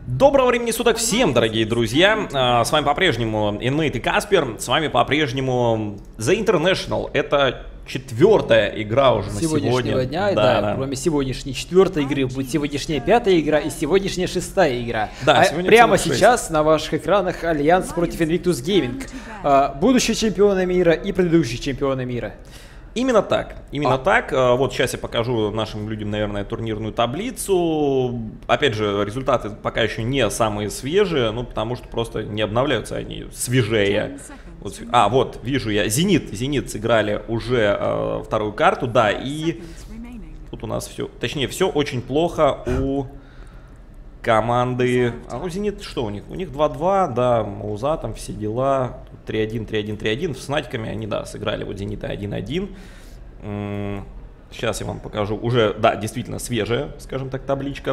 Доброго времени суток всем, дорогие друзья. С вами по-прежнему Inmate и Каспер. С вами по-прежнему The International. Это четвертая игра уже на сегодняшнего дня. Да. Кроме сегодняшней четвертой игры будет сегодняшняя пятая игра и сегодняшняя шестая игра. Да, прямо сейчас на ваших экранах Альянс против Invictus Gaming. Будущие чемпионы мира и предыдущие чемпионы мира. Именно так, именно так. Вот сейчас я покажу нашим людям, наверное, турнирную таблицу. Опять же, результаты пока еще не самые свежие, ну потому что просто не обновляются они свежее. Вот, вижу я, Зенит сыграли уже вторую карту, да, и тут у нас все, точнее, все очень плохо у команды. А у Зенит что у них? У них 2-2, да, Мауза, там все дела. 3-1, 3-1, 3-1. С Фнатиками они, да, сыграли вот Зенита 1-1. Сейчас я вам покажу. Уже, да, действительно свежая, скажем так, табличка.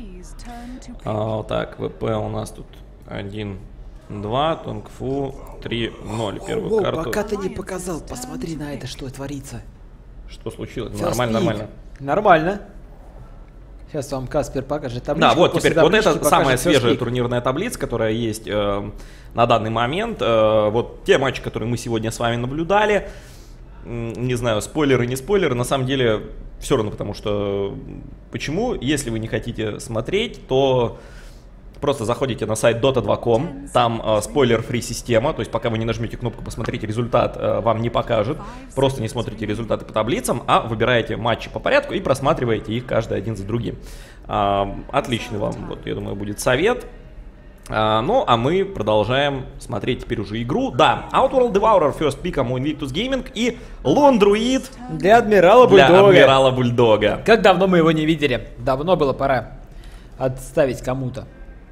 Так, ВП у нас тут 1-2, Тонгфу 3-0. Первую карту. Пока ты не показал, посмотри на это, что творится. Что случилось? Нормально. Нормально. Сейчас вам Каспер покажет табличку. Да, вот теперь, вот это самая свежая турнирная таблица, которая есть на данный момент. Вот те матчи, которые мы сегодня с вами наблюдали. Не знаю, спойлеры, не спойлеры, на самом деле все равно, потому что... Почему? Если вы не хотите смотреть, то просто заходите на сайт dota2.com, там спойлер-фри система, то есть пока вы не нажмете кнопку «Посмотреть результат», вам не покажет, просто не смотрите результаты по таблицам, а выбираете матчи по порядку и просматриваете их каждый один за другим. Отличный вам, вот, я думаю, будет совет. Ну, а мы продолжаем смотреть теперь уже игру. Да, Outworld Devourer first пиком у Invictus Gaming и Lone Druid для Адмирала Бульдога. Как давно мы его не видели? Давно было пора отставить кому-то.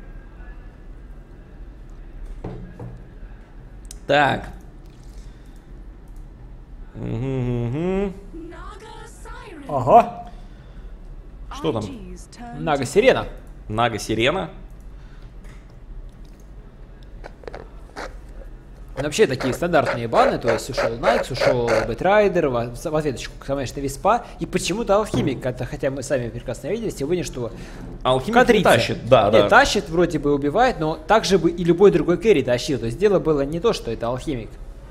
Так. Ага. Что там? Нага Сирена. Нага Сирена. Вообще такие стандартные баны, то есть ушел Найкс, ушел Бэтрайдер, в ответочку, конечно, Виспа, и почему-то Алхимик, хотя мы сами прекрасно видели сегодня, что Алхимик не тащит, да. Тащит, вроде бы убивает, но также бы и любой другой керри тащил, то есть дело было не то, что это Алхимик.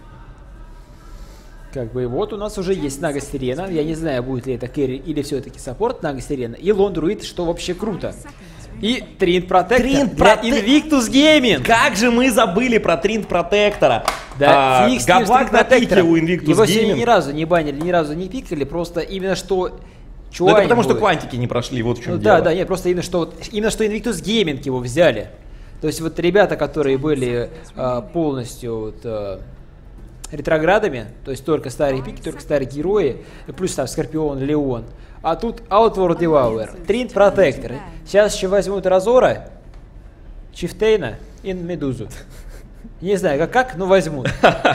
Как бы вот у нас уже есть Нага Сирена, я не знаю, будет ли это керри или все-таки саппорт Нага Сирена, и Lone Druid, что вообще круто. И Trinity Protector для Invictus Gaming. Как же мы забыли про Trinity Protector. Да, Габлак на пике у Invictus Gaming. Его сегодня ни разу не банили, ни разу не пикали, просто именно что... Ну это потому что квантики не прошли, вот в чем дело. Да, нет, просто именно что Invictus Gaming его взяли. То есть вот ребята, которые были полностью ретроградами, то есть только старые пики, только старые герои, плюс там Скорпион, Леон. А тут Outworld Devourer, Trinity Protector. Сейчас еще возьмут Разора, Чифтейна и Медузу. Не знаю, как, но возьмут.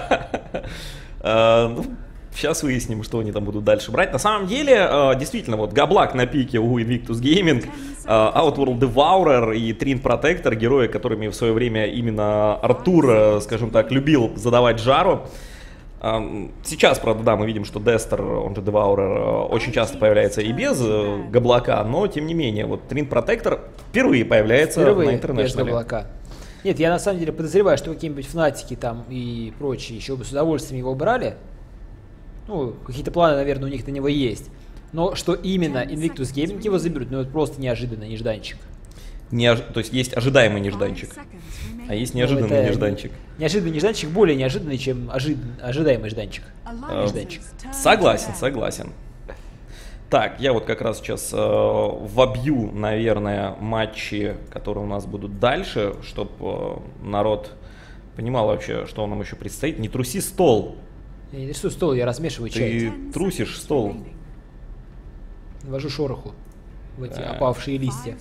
Сейчас выясним, что они там будут дальше брать. На самом деле, действительно, вот Габлак на пике у Invictus Gaming, Outworld Devourer и Trinity Protector, герои, которыми в свое время именно Артур, скажем так, любил задавать жару. Сейчас, правда, да, мы видим, что Дестер, он же Devourer, очень часто появляется и без Габлака, но, тем не менее, вот Trinity Protector впервые появляется на International. Без Габлака. Нет, я на самом деле подозреваю, что какие-нибудь Фнатики там и прочие еще бы с удовольствием его брали. Ну, какие-то планы, наверное, у них на него есть. Но что именно Invictus Gaming его заберут, ну это просто неожиданно, нежданчик. То есть есть ожидаемый нежданчик, а есть неожиданный нежданчик. Неожиданный нежданчик более неожиданный, чем ожидаемый нежданчик. Согласен. Так, я вот как раз сейчас вобью, наверное, матчи, которые у нас будут дальше, чтобы народ понимал вообще, что нам еще предстоит. Не труси стол. Я не трясу стол, я размешиваю чай. Ты трусишь стол. Ввожу шороху в эти опавшие листья.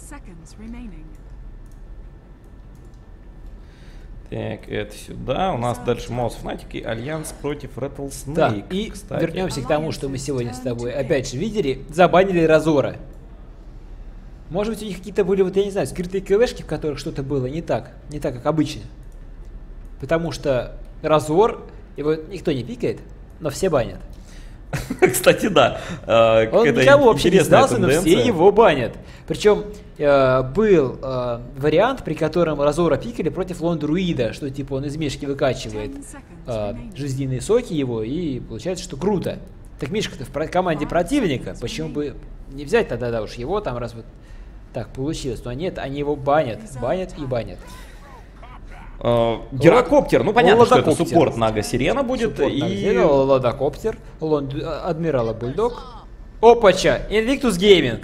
Так, это сюда. У нас дальше Маус Фнатик и Альянс против Rattlesnake. Так, и кстати, вернемся к тому, что мы сегодня с тобой опять же видели. Забанили Разора. Может быть, у них какие-то были, вот я не знаю, скрытые КВшки, в которых что-то было не так, как обычно. Потому что Разор, его никто не пикает, но все банят. Кстати, да. Он никого вообще не сдался, но все его банят. Причем был вариант, при котором Разора пикали против Лондруида, что типа он из мишки выкачивает жизненные соки его, и получается, что круто. Так Мишка-то в команде противника, почему бы не взять тогда, да уж его там, раз вот так получилось. Но нет, они его банят и банят. Гирокоптер, ну понятно, что это суппорт Нага Сирена будет. И Ладокоптер, Адмирала Бульдог. Опача, Invictus Gaming.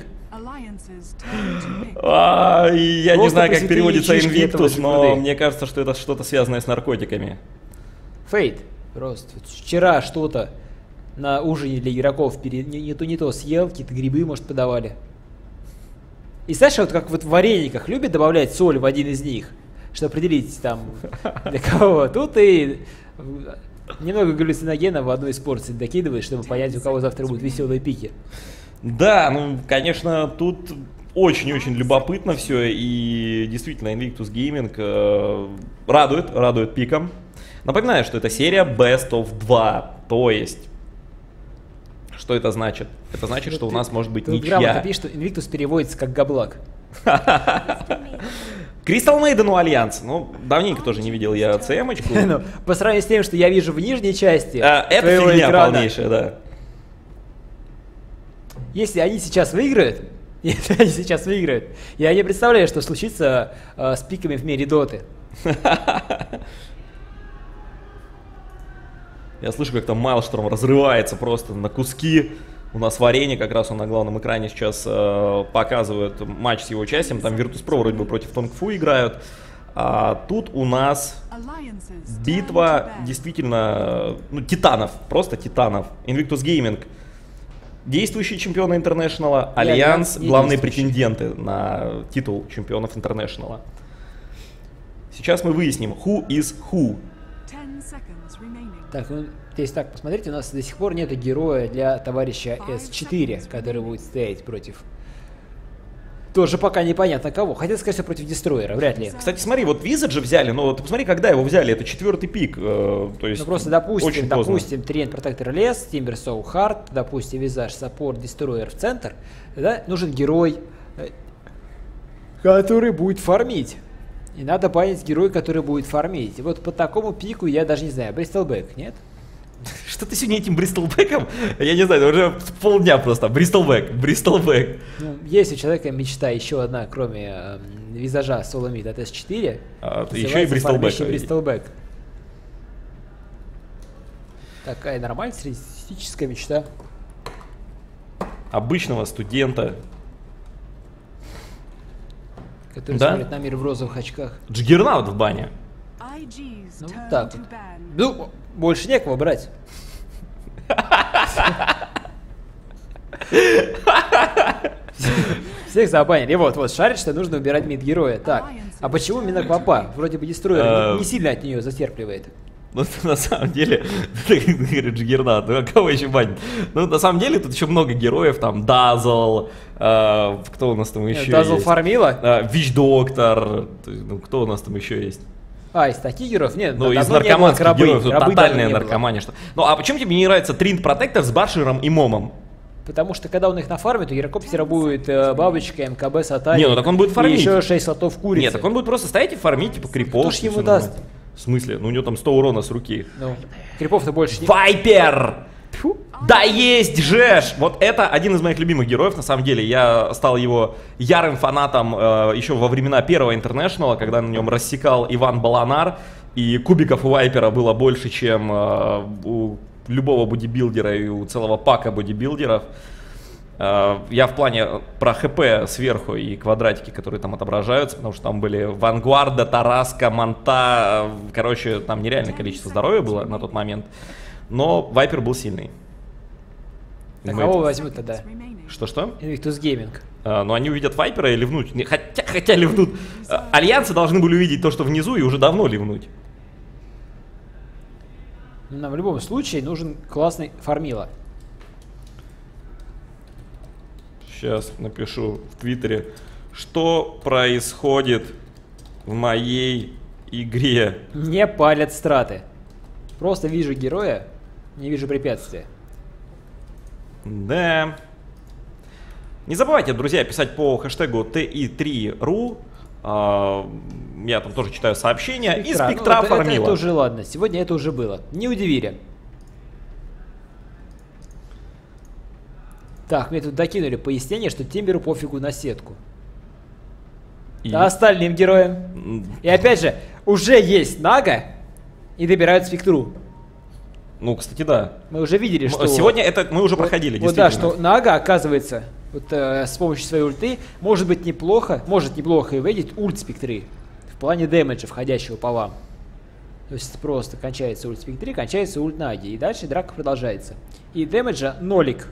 Я не знаю, как переводится Invictus, но мне кажется, что это что-то связанное с наркотиками. Фейт. Просто вчера что-то на ужине для игроков не то съел, какие-то грибы, может, подавали. И Саша, вот как вот в варениках любит добавлять соль в один из них, чтобы определить там для кого. Тут и немного галлюциногена в одну из порций докидывает, чтобы понять, у кого завтра будут веселые пики. Да, ну, конечно, тут очень-очень любопытно все, и действительно Invictus Gaming радует пиком. Напоминаю, что это серия Best of 2, то есть, что это значит? Это значит, что у нас может быть ничья. Грамотно пишет, что Invictus переводится как габлак. Crystal Maiden у Альянса. Ну, давненько тоже не видел я ЦМ-очку. По сравнению с тем, что я вижу в нижней части это фигня полнейшая, да. Если они сейчас выиграют, я не представляю, что случится с пиками в мире доты. Я слышу, как там Майлшторм разрывается просто на куски. У нас варенье, как раз он на главном экране сейчас показывает матч с его участием. Там Virtus.pro вроде бы против Тонгфу играют. А тут у нас битва действительно, ну, титанов, просто титанов. Invictus Gaming, действующие чемпионы Интернешнала, Альянс, главные претенденты на титул чемпионов Интернешнала. Сейчас мы выясним, who is who. Так, ну, если так посмотреть, у нас до сих пор нет героя для товарища С4, который будет стоять против... Тоже пока непонятно кого. Хотел сказать, что против Дестройера, вряд ли. Кстати, смотри, вот Визард же взяли, но ты посмотри, когда его взяли, это 4-й пик. То есть, ну просто допустим, Триен Протектор лес, Тимбер Соу Хард, допустим, Визаж, Саппорт, Дестройер в центр, да, нужен герой, который будет фармить. И надо понять героя, который будет фармить. И вот по такому пику я даже не знаю, Бристолбэк, нет? Что ты сегодня этим Бристолбэком? Я не знаю, уже полдня просто. Бристолбэк. Ну, есть у человека мечта еще одна, кроме визажа Соломид от S4. Еще и Бристолбэк. Такая нормальная статистическая мечта. Обычного студента. Который смотрит на мир в розовых очках. Джиггернаут в бане. Ну, так вот. Ну, больше некого брать. Всех забанили. И вот, шарит, что нужно убирать мид-героя. Так, а почему именно Квапа? Вроде бы Дестройер не сильно от нее затерпливает. Ну, на самом деле, Джиггернаут, ну а кого еще банить? Ну, на самом деле, тут еще много героев, там, Дазл, кто у нас там еще есть? Дазл фармила? Вич-доктор, ну, кто у нас там еще есть? Из таких героев? Нет, ну, из наркоманских героев, тут тотальная наркомания. Что... Ну, а почему тебе не нравится Тринд Протектор с Баршером и Момом? Потому что, когда он их нафармит, у Гирокоптера будет бабочка, МКБ, Сатани. Не, ну так он будет фармить. И еще 6 слотов курицы. Нет, так он будет просто стоять и фармить, типа, крипов. Кто ж ему даст? В смысле? Ну, у него там 100 урона с руки. Ну, крипов-то больше не... Вайпер! Да есть же! Вот это один из моих любимых героев, на самом деле. Я стал его ярым фанатом еще во времена первого Интернешнала, когда на нем рассекал Иван Баланар, и кубиков у Вайпера было больше, чем у любого бодибилдера и у целого пака бодибилдеров. Я в плане про ХП сверху и квадратики, которые там отображаются, потому что там были Вангуарда, Тараска, Монта, короче, там нереальное количество здоровья было на тот момент, но Вайпер был сильный. А кого возьмут тогда? Что-что? Invictus Gaming. Но они увидят Вайпера и ливнуть, хотя ливнут. Альянсы должны были увидеть то, что внизу, и уже давно ливнуть. Нам в любом случае нужен классный фармила. Сейчас напишу в Твиттере, что происходит в моей игре. Не палят страты. Просто вижу героя, не вижу препятствия. Да. Не забывайте, друзья, писать по хэштегу TI3RU. Я там тоже читаю сообщения. И спектра фармила. Это уже ладно. Сегодня это уже было. Не удивили. Так, мне тут докинули пояснение, что Тимберу пофигу на сетку. А остальным героям. И опять же, уже есть Нага и добирают спектру. Ну, кстати, да. Мы уже видели, что... Сегодня это мы уже проходили, вот да, что Нага, оказывается, вот, с помощью своей ульты может неплохо и выйдет ульт спектры. В плане дэмэджа, входящего по вам. То есть просто кончается ульт спектры, кончается ульт Наги. И дальше драка продолжается. И дэмэджа нолик.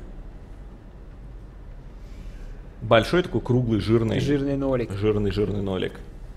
Большой такой круглый, жирный. Жирный нолик. Жирный нолик.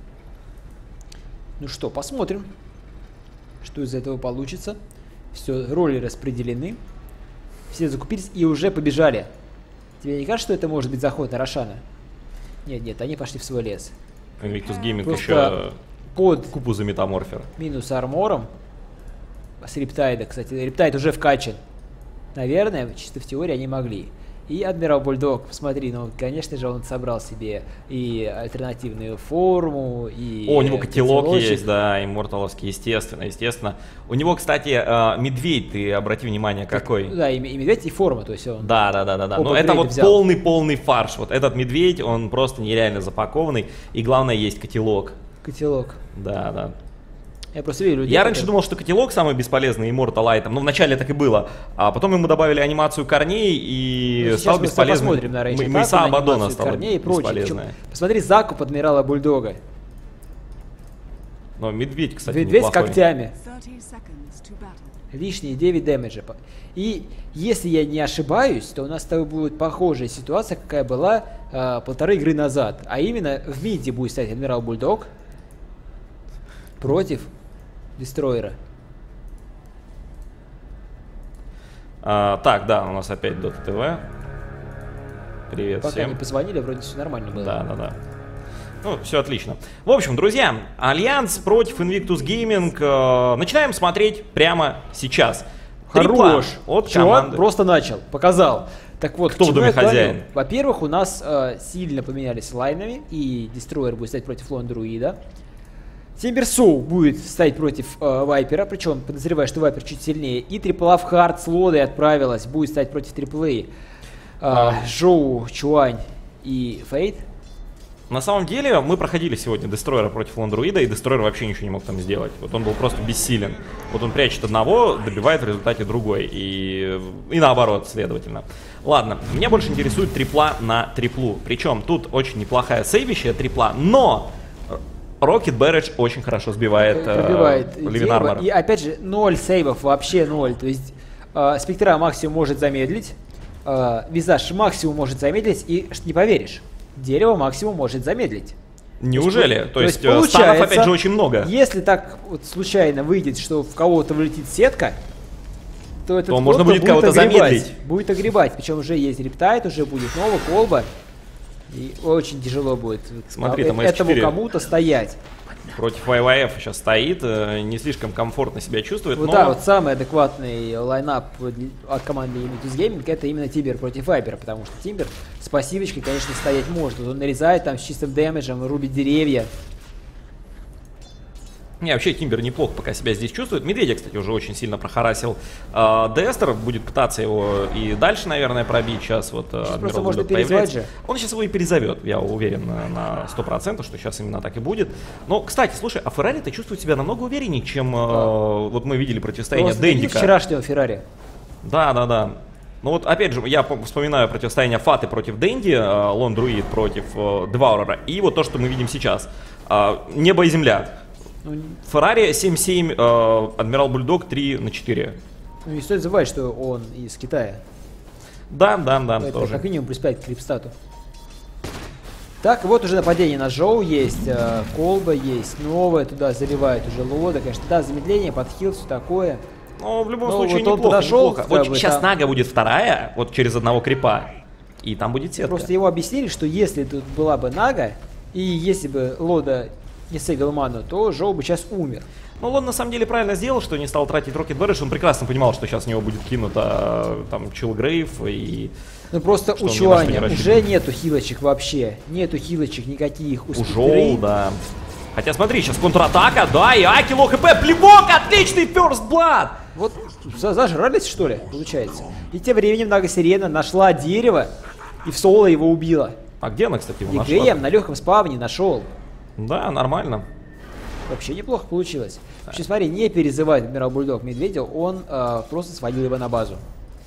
Ну что, посмотрим, что из этого получится. Все, роли распределены. Все закупились и уже побежали. Тебе не кажется, что это может быть заход на Рошана? Нет, они пошли в свой лес. Invictus Gaming еще под купу за метаморфер. Минус армором. С Рептайда, кстати. Рептайд уже вкачан. Наверное, чисто в теории они могли. И Адмирал Бульдог, посмотри, ну, конечно же, он собрал себе и альтернативную форму, и... О, у него котелок есть, да, имморталовский, естественно. У него, кстати, медведь, ты обрати внимание, какой. Да, и медведь, и форма, то есть он... Да. Но это вот полный фарш. Вот этот медведь, он просто нереально запакованный, и главное, есть котелок. Котелок. Да. Я просто видел людей. Я раньше думал, что котелок самый бесполезный Immortal Item, но вначале так и было. А потом ему добавили анимацию корней и стал бесполезным. Посмотрим на Рейнджа. Миса Абаддона стала бесполезная. Посмотри закуп Адмирала Бульдога. Но медведь, кстати, медведь неплохой. С когтями. Лишние 9 дэмэджа. И если я не ошибаюсь, то у нас с тобой будет похожая ситуация, какая была 1,5 игры назад. А именно в миде будет стоять Адмирал Бульдог против Дестройера. Так, да, у нас опять Dota TV. Привет Пока всем. не позвонили, вроде все нормально было. Да. Ну, все отлично. В общем, друзья, Альянс против Invictus Gaming. Начинаем смотреть прямо сейчас. Хорош. От чувак команды. Просто начал, показал. Так вот, кто в доме хозяин? Во-первых, у нас сильно поменялись лайнами, и Дестройер будет стоять против Лон Друида. Тимберсоу будет стоять против Вайпера, причем подозреваю, что Вайпер чуть сильнее. И Трипл в Хард с Лодой отправилась, будет стоять против Триплы. Жоу, Чуань и Фейт. На самом деле, мы проходили сегодня Дестройера против Лондруида, и Дестройер вообще ничего не мог там сделать. Вот он был просто бессилен. Вот он прячет одного, добивает в результате другой. И наоборот, следовательно. Ладно, меня больше интересует трипла на триплу. Причем тут очень неплохая сейвящая трипла, но Rocket Barrage очень хорошо сбивает Living Armor. И опять же, 0 сейвов, вообще 0. То есть Спектра максимум может замедлить, Визаж максимум может замедлить, и не поверишь, Дерево максимум может замедлить. Неужели? То есть станов опять же очень много. Если так вот случайно выйдет, что в кого-то влетит сетка, то этот можно будет кого-то замедлить. Будет огребать. Причем уже есть Рептайд, уже будет новая колба. И очень тяжело будет этому кому-то стоять. Против ВВФ сейчас стоит, не слишком комфортно себя чувствует. Вот, но... да, вот самый адекватный лайнап от команды Invictus Gaming — это именно Тимбер против Вайпера, потому что Тимбер с пассивочкой, конечно, стоять может. Он нарезает там с чистым дэмэджем, рубит деревья. Не, вообще Тимбер неплохо пока себя здесь чувствует. Медведя, кстати, уже очень сильно прохарасил Дестер. Будет пытаться его и дальше, наверное, пробить. Сейчас вот просто можно перезвать же. Он сейчас его и перезовет, я уверен на 100%, что сейчас именно так и будет. Но, кстати, слушай, а Феррари-то чувствует себя намного увереннее, чем вот мы видели противостояние Дендика. Вчерашнего Феррари. Да. Ну вот, опять же, я вспоминаю противостояние Фаты против Дэнди, Лон Друид против Деваурера, и вот то, что мы видим сейчас. Небо и земля. Феррари 7-7, Адмирал Бульдог 3/4. Ну не стоит забывать, что он из Китая. Да, это тоже. Как минимум плюс 5 к крипстату. Так, вот уже нападение на Жоу есть, колба есть, новая, туда заливает уже Лода, конечно, да, замедление, подхил, все такое. Но в любом случае вот неплохо. Вот сейчас там... Нага будет вторая, вот через одного крипа, и там будет сетка. Просто его объяснили, что если тут была бы Нага, и если бы Лода не сэгал ману, то Жоу бы сейчас умер. Ну, он на самом деле правильно сделал, что не стал тратить Rocket Barrage. Он прекрасно понимал, что сейчас в него будет кинуто там Чилгрейв и... Ну просто у Чуаня уже нету хилочек вообще. Нету хилочек никаких. У Жоу, да. Хотя смотри, сейчас контратака, да, и Аки лоу хп, плевок, отличный First Blood! Вот зажрались, что ли, получается. И тем временем Нага-Сирена нашла дерево и в соло его убила. А где она, кстати, его нашла? И ГМ на легком спавне нашел. Да, нормально. Вообще неплохо получилось. Да. Вообще, смотри, не перезывает Адмирал Бульдог Медведя, он просто сводил его на базу.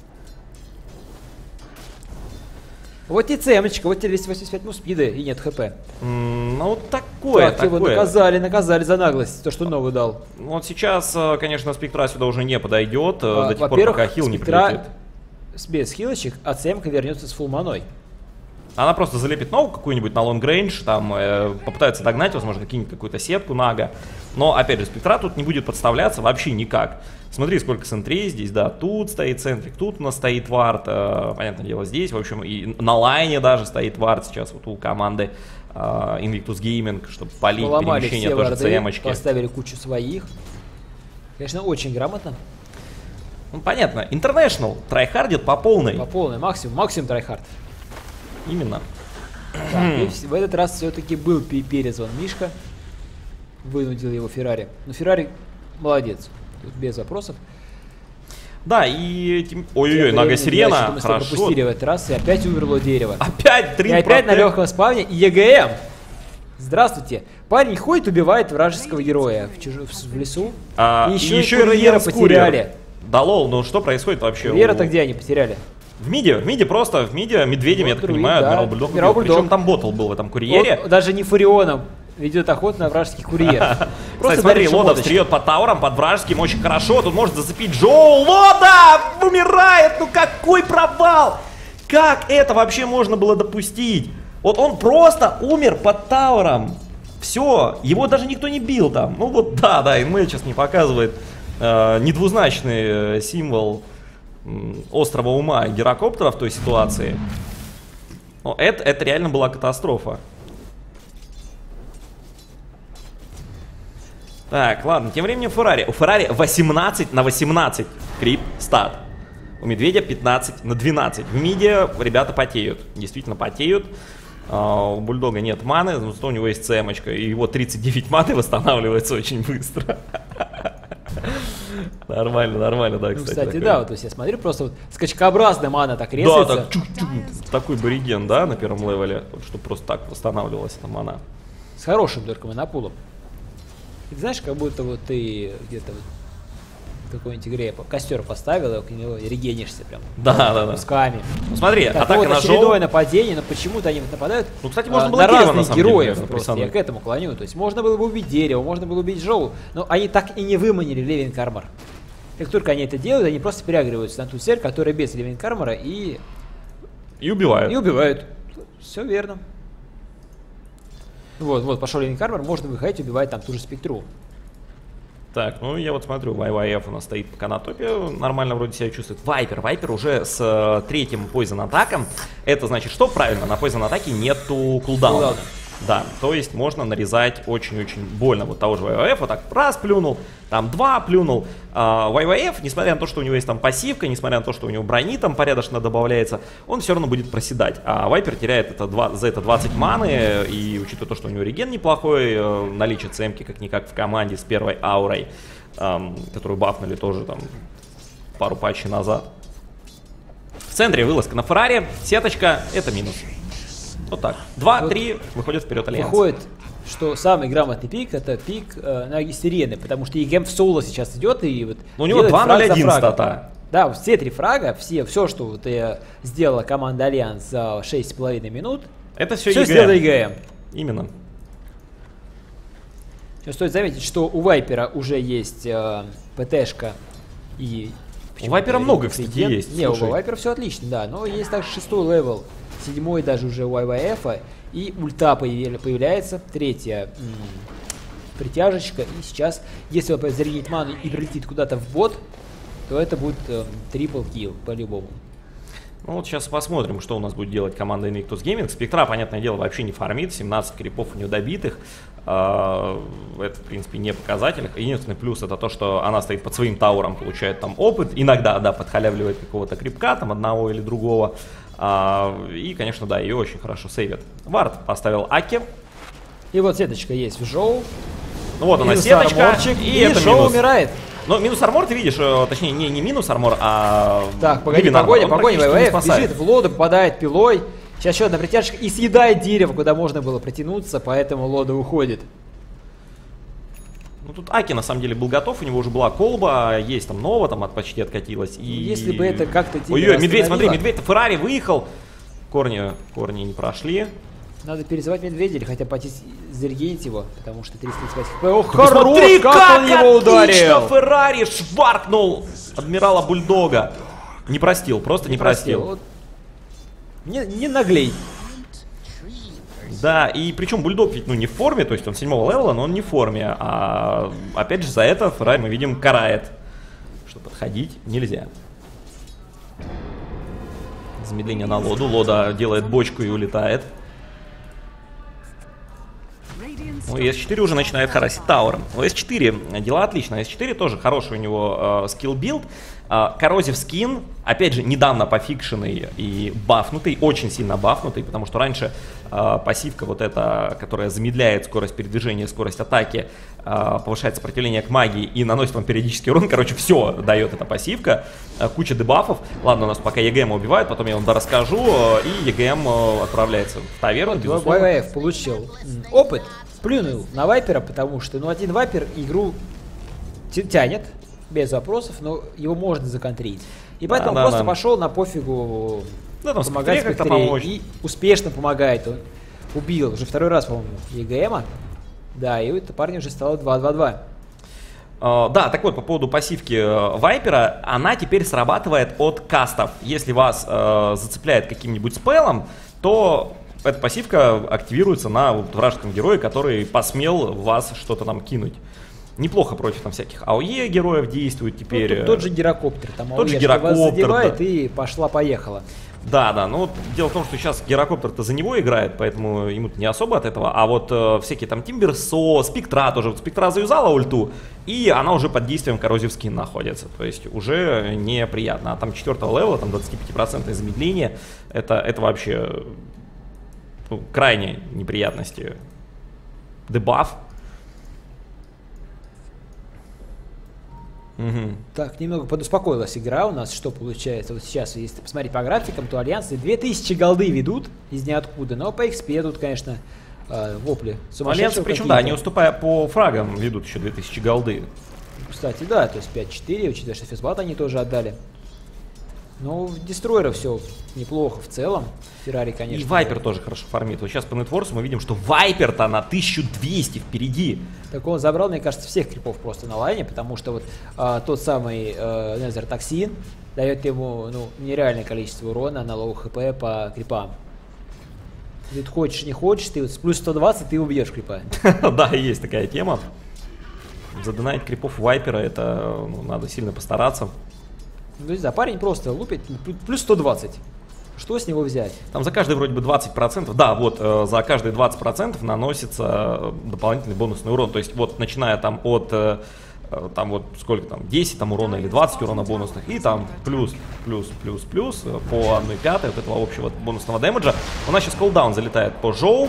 Вот тебе цемочка, вот тебе 285 спида и нет хп. Ну вот такое, так, его наказали за наглость, то, что новый дал. Вот сейчас, конечно, Спектра сюда уже не подойдет, до тех пор, пока хил не прилетит. Без хилочек, а цемка вернется с фулл-маной. Она просто залепит новую какую-нибудь на лонг-рейндж, там попытается догнать, возможно, кинет какую-то сетку Нага. Но, опять же, Спектра тут не будет подставляться вообще никак. Смотри, сколько центрей здесь, да, тут стоит центрик, тут у нас стоит вард, понятное дело, здесь, в общем, и на лайне даже стоит вард сейчас вот у команды Invictus Gaming, чтобы полить поломали перемещение тоже ЦМ-очки. Поставили кучу своих. Конечно, очень грамотно. Ну, понятно, International трайхардит по полной. По полной, максимум трайхард. Именно. Так, в этот раз все-таки был перезвон Мишка. Вынудил его Феррари. Но Феррари молодец. Тут без вопросов. Да, и... Ой-ой-ой, Нага-Сирена. Мы пропустили в этот раз, и опять умерло дерево. Опять 3 И опять на легком спавне. И ЕГМ. Здравствуйте. Парень ходит, убивает вражеского героя в лесу. И еще и курьера потеряли. Да лол, ну что происходит вообще? Курьера-то где они потеряли? В миде просто, в миде медведями, я так понимаю, да. Адмирал Бульдог. Причем там ботл был в этом курьере. Он даже не Фурионом ведет охоту на вражеских курьеров. Кстати, смотри, Лода встает под тауром, под вражеским, очень хорошо. Тут может зацепить Джоу. Лода умирает! Ну какой провал! Как это вообще можно было допустить? Вот он просто умер под тауром. Все, его даже никто не бил там. Ну вот да, инмей сейчас не показывает недвузначный символ острого ума гирокоптера в той ситуации. Но это реально была катастрофа. Так, ладно, тем временем Феррари. У Феррари 18 на 18 крип стат. У Медведя 15 на 12. В миде ребята потеют. Действительно потеют. У Бульдога нет маны, но зато у него есть цемочка. И его 39 маны восстанавливается очень быстро. Нормально, да, кстати. Кстати, да, вот, то есть я смотрю, просто вот скачкообразная мана так резается. Да, так, такой бориген, да, на первом левеле, чтобы просто так восстанавливалась эта мана. С хорошим только монопулом. Ты знаешь, как будто вот ты где-то вот в какой-нибудь игре костер поставил, и к нему регенишься прям. Да. Кусками. Ну, смотри, так, атака вот, на очередное нападение, но почему-то они нападают ну, кстати, можно было на разных на самом героев деле, просто. Я к этому клоню. То есть можно было бы убить дерево, можно было убить Жоу, но они так и не выманили Living Armor. Как только они это делают, они просто переагриваются на ту цель, которая без Living Armor и убивают. Все верно. Вот, пошел Living Armor, можно выходить, убивать там ту же Спектру. Так, ну я вот смотрю, YYF у нас стоит пока на топе, нормально вроде себя чувствует. Вайпер уже с третьим Poison атаком. Это значит, что правильно, на Poison атаке нету кулдауна. Да, то есть можно нарезать очень-очень больно. Вот того же YYF вот так раз плюнул, там 2 плюнул. YYF, несмотря на то, что у него есть там пассивка, несмотря на то, что у него брони там порядочно добавляется, он все равно будет проседать. А Вайпер теряет за это 20 маны, и учитывая то, что у него реген неплохой, наличие цемки как-никак в команде с первой аурой, которую бафнули тоже там пару патчей назад. В центре вылазка на Феррари, сеточка, это минус. Вот так. 2-3 выходит вперед Альянс. Выходит, что самый грамотный пик — это пик Наги-Сирены, потому что ЕГМ в соло сейчас идет и вот. Но у него 2-0-1 стата. Да, вот все 3 фрага, все, что вот сделала команда Альянс за 6,5 минут. Это все сделала ЕГМ. Именно. Сейчас стоит заметить, что у Вайпера уже есть ПТшка и. У Вайпера много, кстати, есть. Не, у Вайпера все отлично, да, но есть также 6-й левел. 7-й даже уже у YYF, и ульта появляется, 3-я притяжечка, и сейчас, если он зарегенит ману и прилетит куда-то в бот, то это будет трипл килл по-любому. Ну вот сейчас посмотрим, что у нас будет делать команда Invictus Gaming. Спектра, понятное дело, вообще не фармит, 17 крипов у нее добитых. Это, в принципе, не показатель. Единственный плюс это то, что она стоит под своим тауром, получает там опыт. Иногда, да, подхалявливает какого-то крипка, там одного или другого. И, конечно, да, ее очень хорошо сейвят. Вард поставил Аки. И вот сеточка есть в Жоу. Ну вот она сеточка, и это Жоу умирает. Но минус армор ты видишь, точнее не минус армор, а... Так, погоди, погоня, ВВФ, бежит в лоду, попадает пилой. Сейчас еще одна притяжка и съедает дерево, куда можно было протянуться, поэтому лода уходит. Ну тут Аки на самом деле был готов, у него уже была колба, есть там Нова, там почти откатилась. И... Если бы это как-то тебе Ой-ой, медведь, смотри, медведь-то Феррари выехал. Корни не прошли. Надо перезывать медведя или хотя бы пойти зарегенить его, потому что 335 хп. Ох, смотри, как он его ударил! Феррари шваркнул адмирала Бульдога. Не простил, просто не простил. Вот. Не наглей. Да, и причем Бульдог ведь не в форме, то есть он 7-го левела, но он не в форме. А опять же за это Феррари, мы видим, карает, что подходить нельзя. Замедление на лоду, лода делает бочку и улетает. Ну, С4 уже начинает харасить тауром. У С4 дела отлично. С4 тоже хороший у него скилл-билд. Коррозив скин, опять же, недавно пофикшенный и бафнутый, очень сильно бафнутый, потому что раньше пассивка вот эта, которая замедляет скорость передвижения, скорость атаки, повышает сопротивление к магии и наносит вам периодический урон. Короче, все дает эта пассивка. Куча дебафов. Ладно, у нас пока ЕГМ убивают, потом я вам расскажу. И ЕГМ отправляется в таверну. ВВФ получил опыт, плюнул на Вайпера, потому что, один Вайпер игру тянет. Без вопросов, но его можно законтрить. И поэтому он просто пошел на пофигу помогать Спектре. И успешно помогает. Он убил уже второй раз, по-моему, ЕГМа. Да, и у этого парня уже стало 2-2-2. Да, так вот, по поводу пассивки Вайпера, она теперь срабатывает от кастов. Если вас зацепляет каким-нибудь спеллом, то эта пассивка активируется на вражеском герое, который посмел вас что-то там кинуть. Неплохо против там всяких АОЕ героев действует теперь. Тот же гирокоптер, там тот же гирокоптер, вас задевает, да. И пошла-поехала. Да, но дело в том, что сейчас гирокоптер-то за него играет, поэтому ему не особо от этого. А вот всякие там Тимберсо, Спектра тоже. Спектра заюзала ульту, и она уже под действием Коррозив скин находится. То есть уже неприятно. А там 4-го левела, там 25% замедление, это вообще крайне неприятности. Дебаф. Угу. Так, немного подуспокоилась игра у нас. Что получается? Вот сейчас, если посмотреть по графикам, то альянсы 2000 голды ведут из ниоткуда. Но по XP тут, конечно, вопли альянсы, причем, да, не уступая по фрагам, ведут еще 2000 голды. Кстати, да, то есть 5-4, учитывая, что физбат они тоже отдали. Но в Дестройера все неплохо в целом. Феррари, конечно. И Вайпер тоже хорошо фармит. Вот сейчас по нетворсу мы видим, что Вайпер-то на 1200 впереди. Так он забрал, мне кажется, всех крипов просто на лайне, потому что вот тот самый Незер Токсин дает ему нереальное количество урона на лоу хп по крипам. Ты хочешь, не хочешь, ты вот с плюс 120 ты убьешь крипа. Да, есть такая тема. Задонать крипов Вайпера, это надо сильно постараться. То есть, да, парень просто лупит плюс 120. Что с него взять? Там за каждый вроде бы 20%. Да, вот за каждые 20% наносится дополнительный бонусный урон. То есть вот начиная там от там вот сколько там 10 там урона или 20 урона бонусных. И там плюс по 1/5 от этого общего бонусного дэмэджа. У нас сейчас колдаун залетает по Жоу.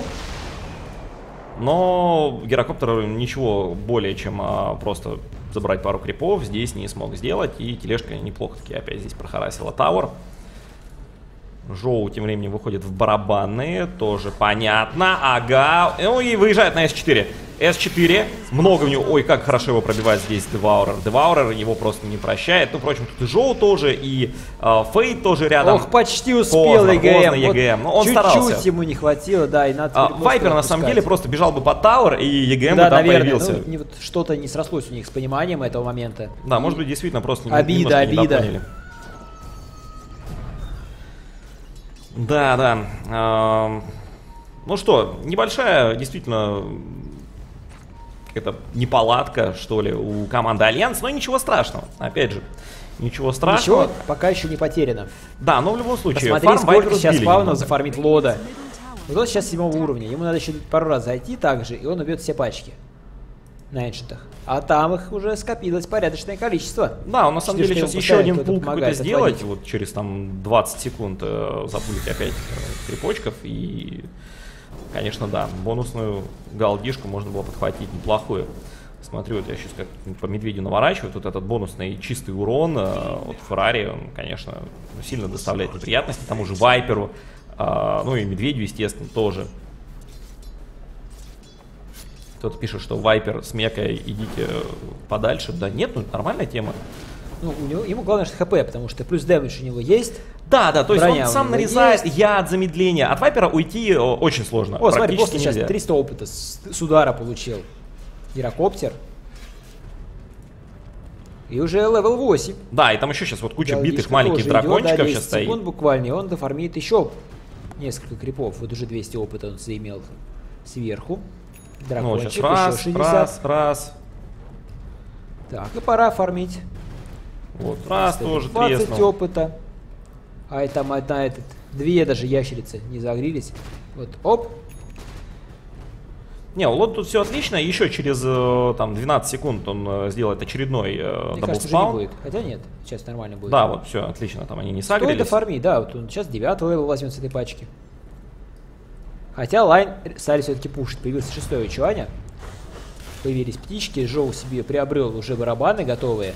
Но гирокоптер ничего более чем просто забрать пару крипов здесь не смог сделать. И тележка неплохо таки опять здесь прохарасила тауэр. Жоу тем временем выходит в барабанные, тоже понятно, ага, ну и выезжает на С4. С4, много у него, ой, как хорошо его пробивает здесь Деваурер. Деваурер его просто не прощает, ну, впрочем, тут и Жоу тоже, и Фейт тоже рядом. Ох, почти успел ЕГМ. Вот он старался. Чуть-чуть ему не хватило, да, и надо Вайпер на самом деле просто бежал бы под тауэр, и ЕГМ бы там появился. Ну, вот что-то не срослось у них с пониманием этого момента. Да, может быть, действительно просто обида. Не допоняли. Да. Ну что, небольшая, действительно, какая-то неполадка, что ли, у команды Альянс, но ничего страшного. Опять же, ничего страшного. Ничего пока еще не потеряно. Да, но в любом случае, посмотри, сколько сейчас спавнов зафармит Лода. Вот он сейчас 7 уровня. Ему надо еще пару раз зайти также, и он убьет все пачки на эншентах. А там их уже скопилось порядочное количество. Да, он на самом деле сейчас еще один пул какой-то сделать. Отводить. Вот через там 20 секунд запулить опять крипочков. И, конечно, да, бонусную галдишку можно было подхватить неплохую. Смотрю, вот я сейчас как по медведю наворачиваю. Тут этот бонусный чистый урон от Феррари, он, конечно, сильно доставляет неприятности. К тому же Вайперу, ну и медведю, естественно, тоже. Кто-то пишет, что Вайпер с Мекой идите подальше. Да нет, ну нормальная тема. Ну, ему главное, что ХП, потому что плюс дэмэдж у него есть. Да, то есть он сам нарезает яд, замедление. От Вайпера уйти очень сложно. О, смотри, просто сейчас 300 опыта с удара получил. Гирокоптер. И уже левел 8. Да, и там еще сейчас вот куча битых маленьких дракончиков сейчас стоит. Секунд буквально, и он дофармит еще несколько крипов. Вот уже 200 опыта он заимел сверху. Дракончик, ну, сейчас раз. Так, и пора фармить. Вот, раз тоже 20 треснул. опыта. А это там одна, две даже ящерицы не загрелись. Вот, оп. Не, у Лода тут все отлично. Еще через там 12 секунд он сделает очередной даблспаун. Хотя нет, сейчас нормально будет. Да, вот все отлично, там они не сагрились. Стоит дофармить, да, вот он сейчас 9 левел возьмет с этой пачки. Хотя лайн стали все-таки пушить. Появился 6-й Чуаня. Появились птички. Жоу себе приобрел уже барабаны готовые.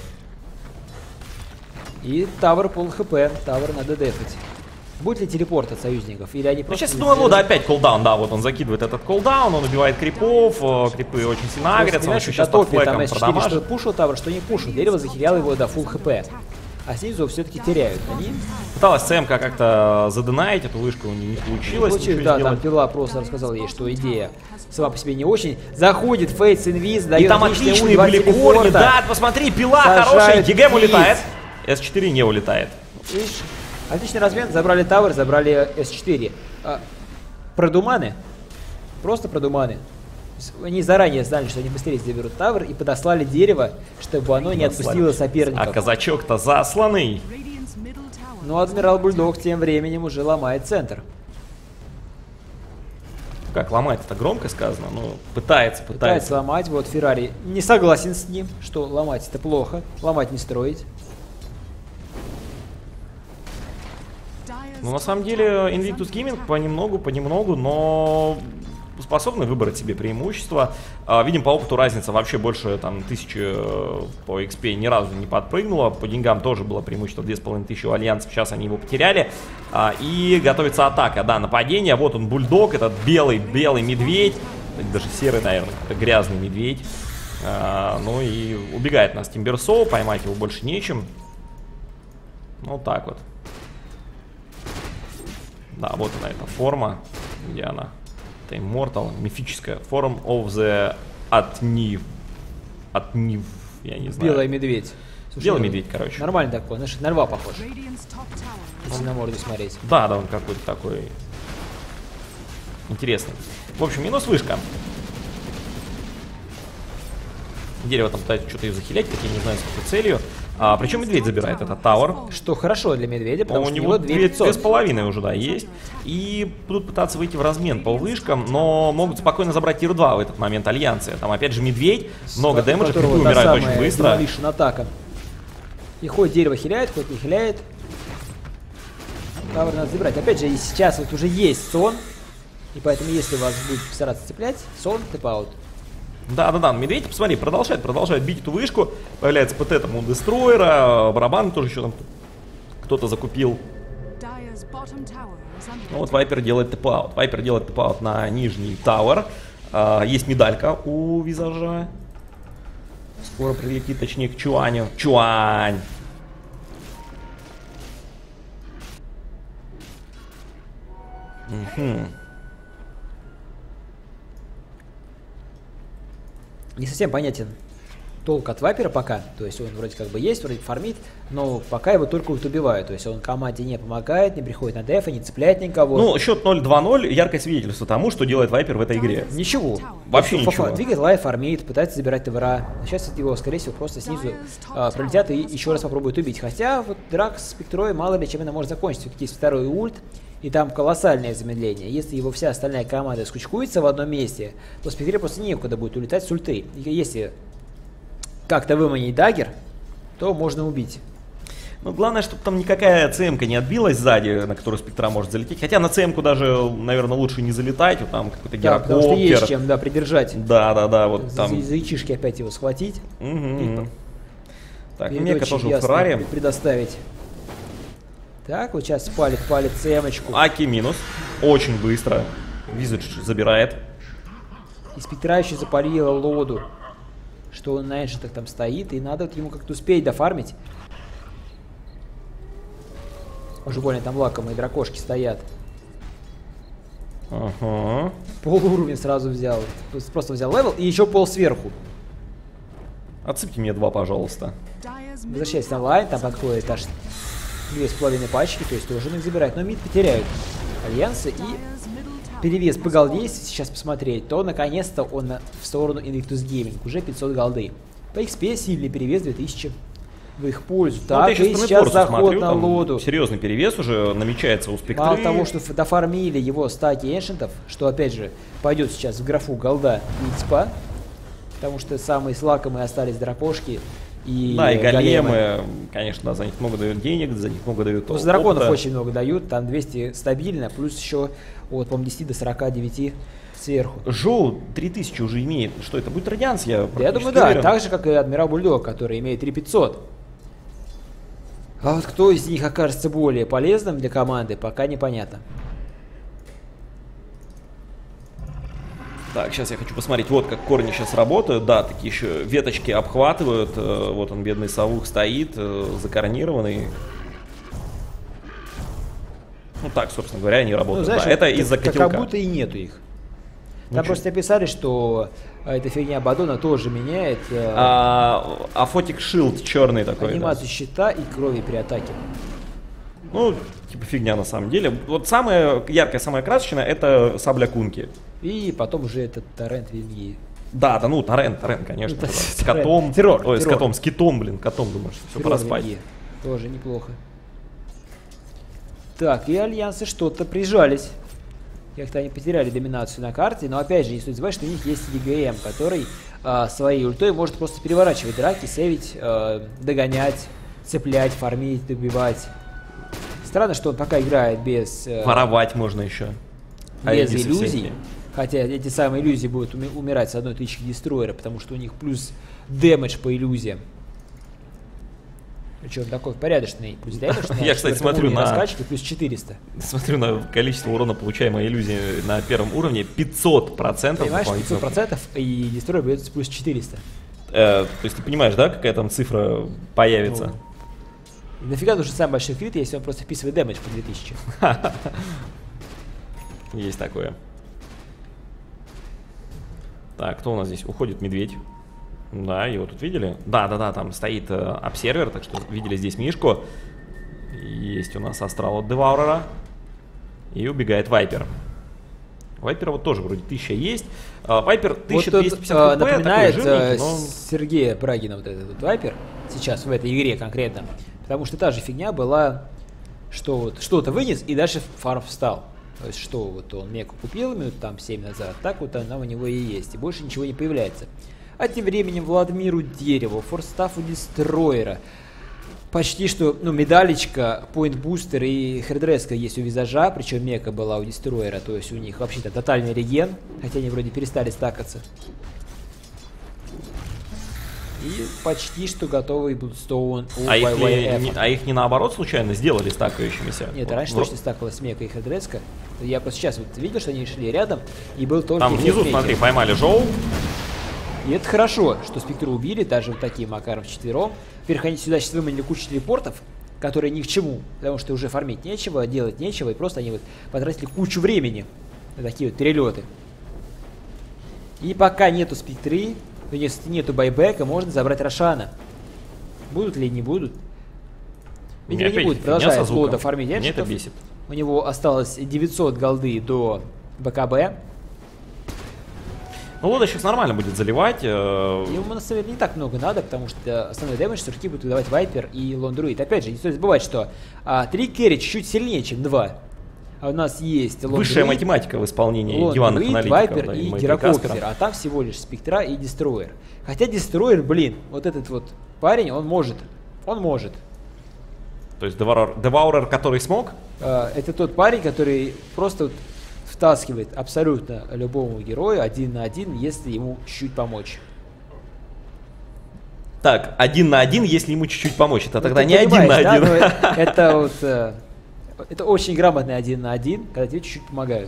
И Тавр пол хп. Тавр надо дефать. Будет ли телепорт от союзников? Или они просто... Ну, сейчас думаю, Лода опять колдаун. Да, вот он закидывает этот колдаун. Он убивает крипов. Крипы очень сильно агрятся. Он еще сейчас под флэком продамажит. Что пушил Тавр, что не пушил. Дерево захиляло его до фулл хп. А снизу все-таки теряют они. Пыталась ЦМК как-то заденаить, эту вышку не получилось. Да, там Пила просто рассказал ей, что идея сама по себе не очень. Заходит Фейтс Инвиз, дает и там отличные были корни. Да, посмотри, Пила хорошая, ЕГЭМ улетает. С4 не улетает. Видишь, отличный размен, забрали Тавр, забрали С4. Продуманы, просто продуманы. Они заранее знали, что они быстрее заберут Тавр и подослали дерево, чтобы оно не отпустило соперников. А казачок-то засланный. Но Адмирал Бульдог тем временем уже ломает центр. Как ломает, это громко сказано, но пытается. Пытается ломать, вот Феррари не согласен с ним, что ломать это плохо, ломать не строить. Ну, на самом деле, Invictus Gaming понемногу, но способны выбрать себе преимущество. Видим по опыту разница вообще больше там 1000 по XP ни разу не подпрыгнула. По деньгам тоже было преимущество 2500 у Альянсов. Сейчас они его потеряли. И готовится атака, да, нападение. Вот он, бульдог, этот белый медведь. Даже серый, наверное, это грязный медведь. Ну и убегает нас Тимберсоу, поймать его больше нечем. Вот так вот. Да, вот она, эта форма. Где она? Это Immortal, мифическая. Form of the Atniv, я не знаю. Белый медведь. Слушай, белый медведь, короче. Нормально такой, знаешь, на льва похож. Если на морду смотреть. Да, он какой-то такой интересный. В общем, минус вышка. Дерево там пытается что-то ее захилять, как я не знаю, с какой целью. Причем медведь забирает этот тавр. Что хорошо для медведя, потому что у него 2,5 уже, да, есть. И будут пытаться выйти в размен по вышкам, но могут спокойно забрать тир-2 в этот момент альянсы. Там опять же медведь, много дэмэджа, крипы умирают очень быстро. Атака. И хоть дерево хиляет, хоть не хиляет. Тавр надо забирать. Опять же, сейчас вот уже есть сон. И поэтому, если вас будет стараться цеплять, сон, тэп-аут. Да, медведь, посмотри, продолжает бить эту вышку. Появляется ПТ там у Дестройера, барабан тоже еще там кто-то закупил. Ну вот Вайпер делает тэп-аут. На нижний тауэр. Есть медалька у Визажа. Скоро прилетит, точнее, к Чуаню. Чуань! Не совсем понятен толк от Вайпера пока. То есть он вроде как бы есть, вроде фармит, но пока его только вот убивают. То есть он команде не помогает, не приходит на дефа, не цепляет никого. Ну, счет 0-2-0, яркое свидетельство тому, что делает Вайпер в этой игре. Ничего. Вообще ничего. Двигает лайф, фармит, пытается забирать ТВРа. Сейчас его, скорее всего, просто снизу пролетят и еще раз попробуют убить. Хотя вот драк с Спектрой, мало ли чем она может закончиться. Есть второй ульт, и там колоссальное замедление. Если его вся остальная команда скучкуется в одном месте, то спектре просто некуда будет улетать с ульты. И если как-то выманить даггер, то можно убить. Ну, главное, чтобы там никакая ЦМ-ка не отбилась сзади, на которую спектра может залететь. Хотя на ЦМ-ку даже, наверное, лучше не залетать. Вот там какой-то гирокоптер. Потому что есть чем, да, придержать. Да, вот там. За яичишки опять его схватить. Так, Мека тоже в Феррари. Предоставить. Так, вот сейчас палит ЦМ-очку. Аки минус. Очень быстро. Визидж забирает. И спектра еще запалила лоду. Что он на эншитах там стоит. И надо вот ему как-то успеть дофармить. Уже больно там лакомые дракошки стоят. Ага. Полууровень сразу взял. Просто взял левел и еще пол сверху. Отсыпьте мне 2, пожалуйста. Возвращайся онлайн, там подходит аж 2,5 пачки, то есть тоже их забирать. Но мид потеряют альянсы и перевес по голде, если сейчас посмотреть, то наконец-то он в сторону Invictus Gaming. Уже 500 голды. По XP сильный перевес 2000 в их пользу. Ну, так, и сейчас заход смотрю, на лоду. Серьезный перевес уже намечается у спектры. Мало того, что дофармили его стаки эншентов, что опять же пойдет сейчас в графу голда и экспа, потому что самые слакомые остались дракошки и да, и големы, конечно, да, за них много дают денег, за них много дают опыта. Драконов очень много дают, там 200 стабильно, плюс еще от, по-моему, 10 до 49 сверху. Жоу 3000 уже имеет. Что это будет радианс? Я думаю, да, так же, как и Адмирал Бульдог, который имеет 3500. А вот кто из них окажется более полезным для команды, пока непонятно. Так, сейчас я хочу посмотреть, вот как корни сейчас работают. Да, такие еще веточки обхватывают. Вот он, бедный совух, стоит, закорнированный. Ну так, собственно говоря, они работают. Ну, знаешь, да, это из-за котелка. Как будто и нету их. Там просто описали, что эта фигня Абаддона тоже меняет. Фотик шилд черный такой. Анимацию щита и крови при атаке. Ну, типа фигня на самом деле. Вот самая яркая, самая красочная это сабля Кунки. И потом уже этот торрент Вильги. Да, ну торрент, конечно. Ну, с котом. Террор. Ой, с котом, с китом, блин, котом, думаешь, все проспать. Тоже неплохо. Так, и альянсы что-то прижались. Как-то они потеряли доминацию на карте, но опять же, не стоит забывать, что у них есть ЕГМ, который своей ультой может просто переворачивать драки, сейвить, догонять, цеплять, фармить, добивать. Странно, что он пока играет без... Воровать можно еще. Без иллюзий. Хотя эти самые иллюзии будут умирать с одной тычки дестройера, потому что у них плюс дэмэдж по иллюзиям. Причем такой порядочный, пусть дэмэдж. Я, кстати, смотрю на... раскачки плюс 400. Смотрю на количество урона, получаемой иллюзии на первом уровне. 500%. Понимаешь, 500% и дестройер бьется плюс 400. То есть ты понимаешь, да, какая там цифра появится? Ну, нафига нужен самый большой крит, если он просто вписывает дэмэдж по 2000? Есть такое. Так, кто у нас здесь? Уходит медведь. Да, его тут видели? Да, там стоит обсервер, так что видели здесь Мишку. Есть у нас астрал от Деваурера. И убегает Вайпер. Вайпера вот тоже вроде 1000 есть. Вайпер 1250 вот напоминает Сергея Брагина вот этот вот Вайпер. Сейчас в этой игре конкретно. Потому что та же фигня была, что вот что-то вынес и дальше фарм встал. То есть что вот он меку купил минут там 7 назад, так вот она у него и есть. И больше ничего не появляется. А тем временем Владмиру Дереву, Форстафу Дестройера. Почти что, ну, медалечка, поинт-бустер и хердреска есть у Визажа, причем мека была у Дестройера, то есть у них вообще-то тотальный реген, хотя они вроде перестали стакаться. И почти что готовы Bloodstone у YYF. А их не наоборот случайно сделали стакающимися? Нет, раньше точно стакалась мека и хердреска. Я просто сейчас вот видел, что они шли рядом, и был только... Там внизу, смотри, поймали Жоу. И это хорошо, что спектру убили, даже вот таким макаром вчетвером. Во-первых, они сюда сейчас выманили кучу телепортов, которые ни к чему, потому что уже фармить нечего, делать нечего, и просто они вот потратили кучу времени на такие вот перелеты. И пока нету спектры, если нету байбека, можно забрать Рошана. Будут ли не будут? Видимо, не будут. Продолжает Лода фармить эншитов. Мне это бесит. У него осталось 900 голды до БКБ. Ну, Лода сейчас нормально будет заливать. Ему на самом деле не так много надо, потому что основной дэмэдж все-таки будет выдавать Вайпер и Лондруид. Опять же, не стоит забывать, что 3 керри чуть-чуть сильнее, чем 2. у нас есть высшая математика в исполнении диванных аналитиков. Вайпер и Гирокоптер, а там всего лишь Спектра и Дестройер. Хотя Дестройер, блин, вот этот вот парень, он может. То есть Деваурер, который смог? Это тот парень, который просто втаскивает абсолютно любому герою 1 на 1, если ему чуть-чуть помочь. Так, 1 на 1, если ему чуть-чуть помочь. Это тогда не 1 на 1. Да? Это вот... Это очень грамотный 1 на 1, когда тебе чуть-чуть помогают.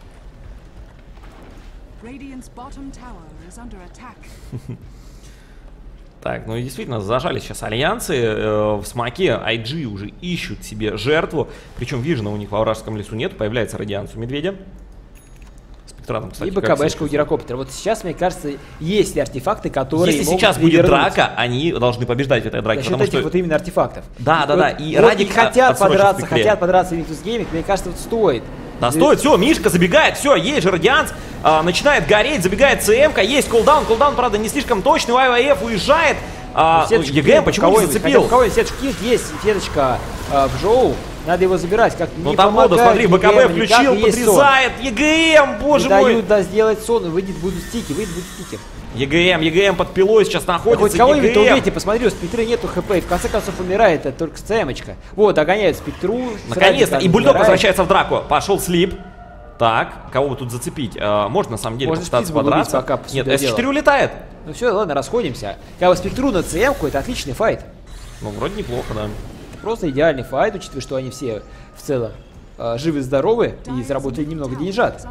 Так, ну и действительно, зажали сейчас альянсы. В смоке IG уже ищут себе жертву. Причем Вижена у них во вражеском лесу нет. Появляется радианс у медведя. Спектратом, кстати, и БКБшка у Гирокоптера. Вот сейчас, мне кажется, есть ли артефакты, которые если сейчас будет драка, они должны побеждать в этой драке. За счет этих вот именно артефактов. Да. И Радик хотят подраться Invictus Gaming, мне кажется, вот стоит. Да, стоит, все, Мишка забегает, все, есть же радианс, начинает гореть, забегает ЦМ-ка, есть кулдаун, правда, не слишком точный, YYF уезжает, ЕГМ почему не зацепил? У кого-нибудь сеточка есть сеточка в Джоу, надо его забирать, как ну там мода, смотри, БКБ включил, подрезает, ЕГМ, боже мой! Дают сделать сон, выйдет будут стики. ЕГМ под пилой сейчас находится. Хоть кого-нибудь убейте, посмотри, у Спектры нету хп, и в конце концов умирает только ЦМ-очка. Вот, догоняют Спектру. Наконец-то, и Бульдог возвращается в драку. Пошел слип. Так, кого бы тут зацепить? Можно на самом деле попытаться подраться. Пока нет, С4 улетает. Ну все, ладно, расходимся. Как бы Спектру на ЦМ-ку, это отличный файт. Ну, вроде неплохо, да. Просто идеальный файт, учитывая, что они все в целом живы-здоровы и заработали немного деньжат.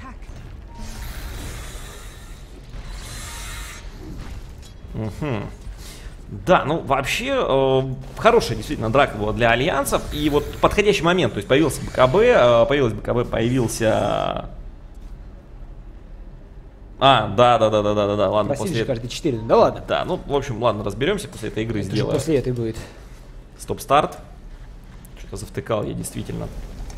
Угу. Да, ну вообще хорошая действительно драка была для альянсов. И вот подходящий момент, то есть появился БКБ, появился... Да, ладно. Просили же карты 4, да ладно. Да, ну в общем, ладно, разберемся после этой игры, сделаем. После этой будет. Стоп-старт. Что-то завтыкал я действительно.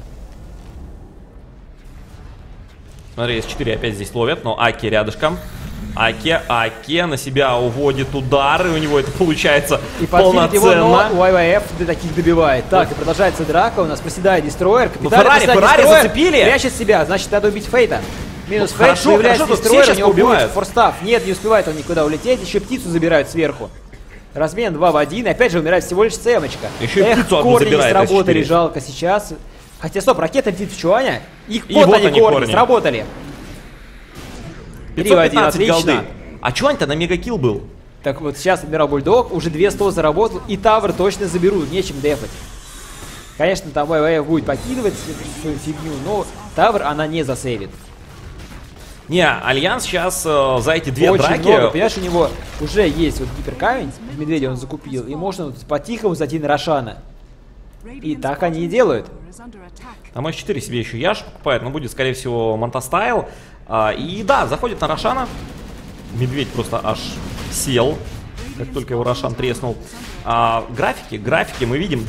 Смотри, С4 опять здесь ловят, но Аки рядышком. Аки на себя уводит удары, у него это получается полноценно. Его, но YYF до таких добивает. Так, и продолжается драка, у нас проседает Дестройер. Феррари зацепили. Прячет себя, значит, надо убить Фейта. Минус Фейт, появляется Дестройер, у него будет форстав. Нет, не успевает он никуда улететь, еще птицу забирают сверху. Размен 2 в 1, опять же умирает всего лишь ЦМ-очка. Еще и птицу одну забирает. Не сработали, жалко сейчас. Хотя, стоп, ракета летит в Чуаня. И вот они корни сработали. 3 в 1, отлично. А Чуань-то на мегакилл был. Так вот, сейчас адмирал Бульдог, уже 200 заработал, и Тавр точно заберут, нечем дефать. Конечно, там YYF будет покидывать свою фигню, но Тавр она не засейвит. Не, Альянс сейчас за эти две очень драки... много, понимаешь, у него уже есть вот гиперкамень, медведя он закупил, и можно вот по-тихому зайти на Рошана. И так они и делают. Там С4 себе еще Яш покупает, но будет, скорее всего, Монтастайл. И да, заходит на Рошана. Медведь просто аж сел, как только его Рошан треснул. Графики мы видим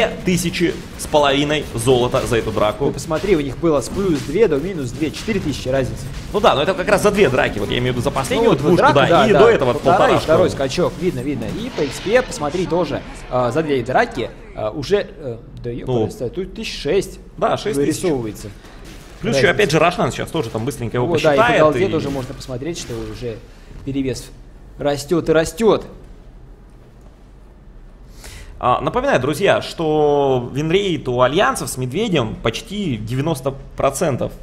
2500 золота за эту драку. Ну, посмотри, у них было с плюс 2 до минус 2, 4000 разницы. Ну да, но это как раз за две драки, вот я имею в виду за последнюю двушку, да, и до этого полтора. Второй скачок, видно. И по XP, посмотри, тоже за две драки уже, тут 1006 да, 6000 вырисовывается. Плюс еще опять же Рошан сейчас тоже там быстренько его посчитает. Да, и по голде тоже можно посмотреть, что уже перевес растет и растет. Напоминаю, друзья, что винрейт у альянсов с медведем почти 90%.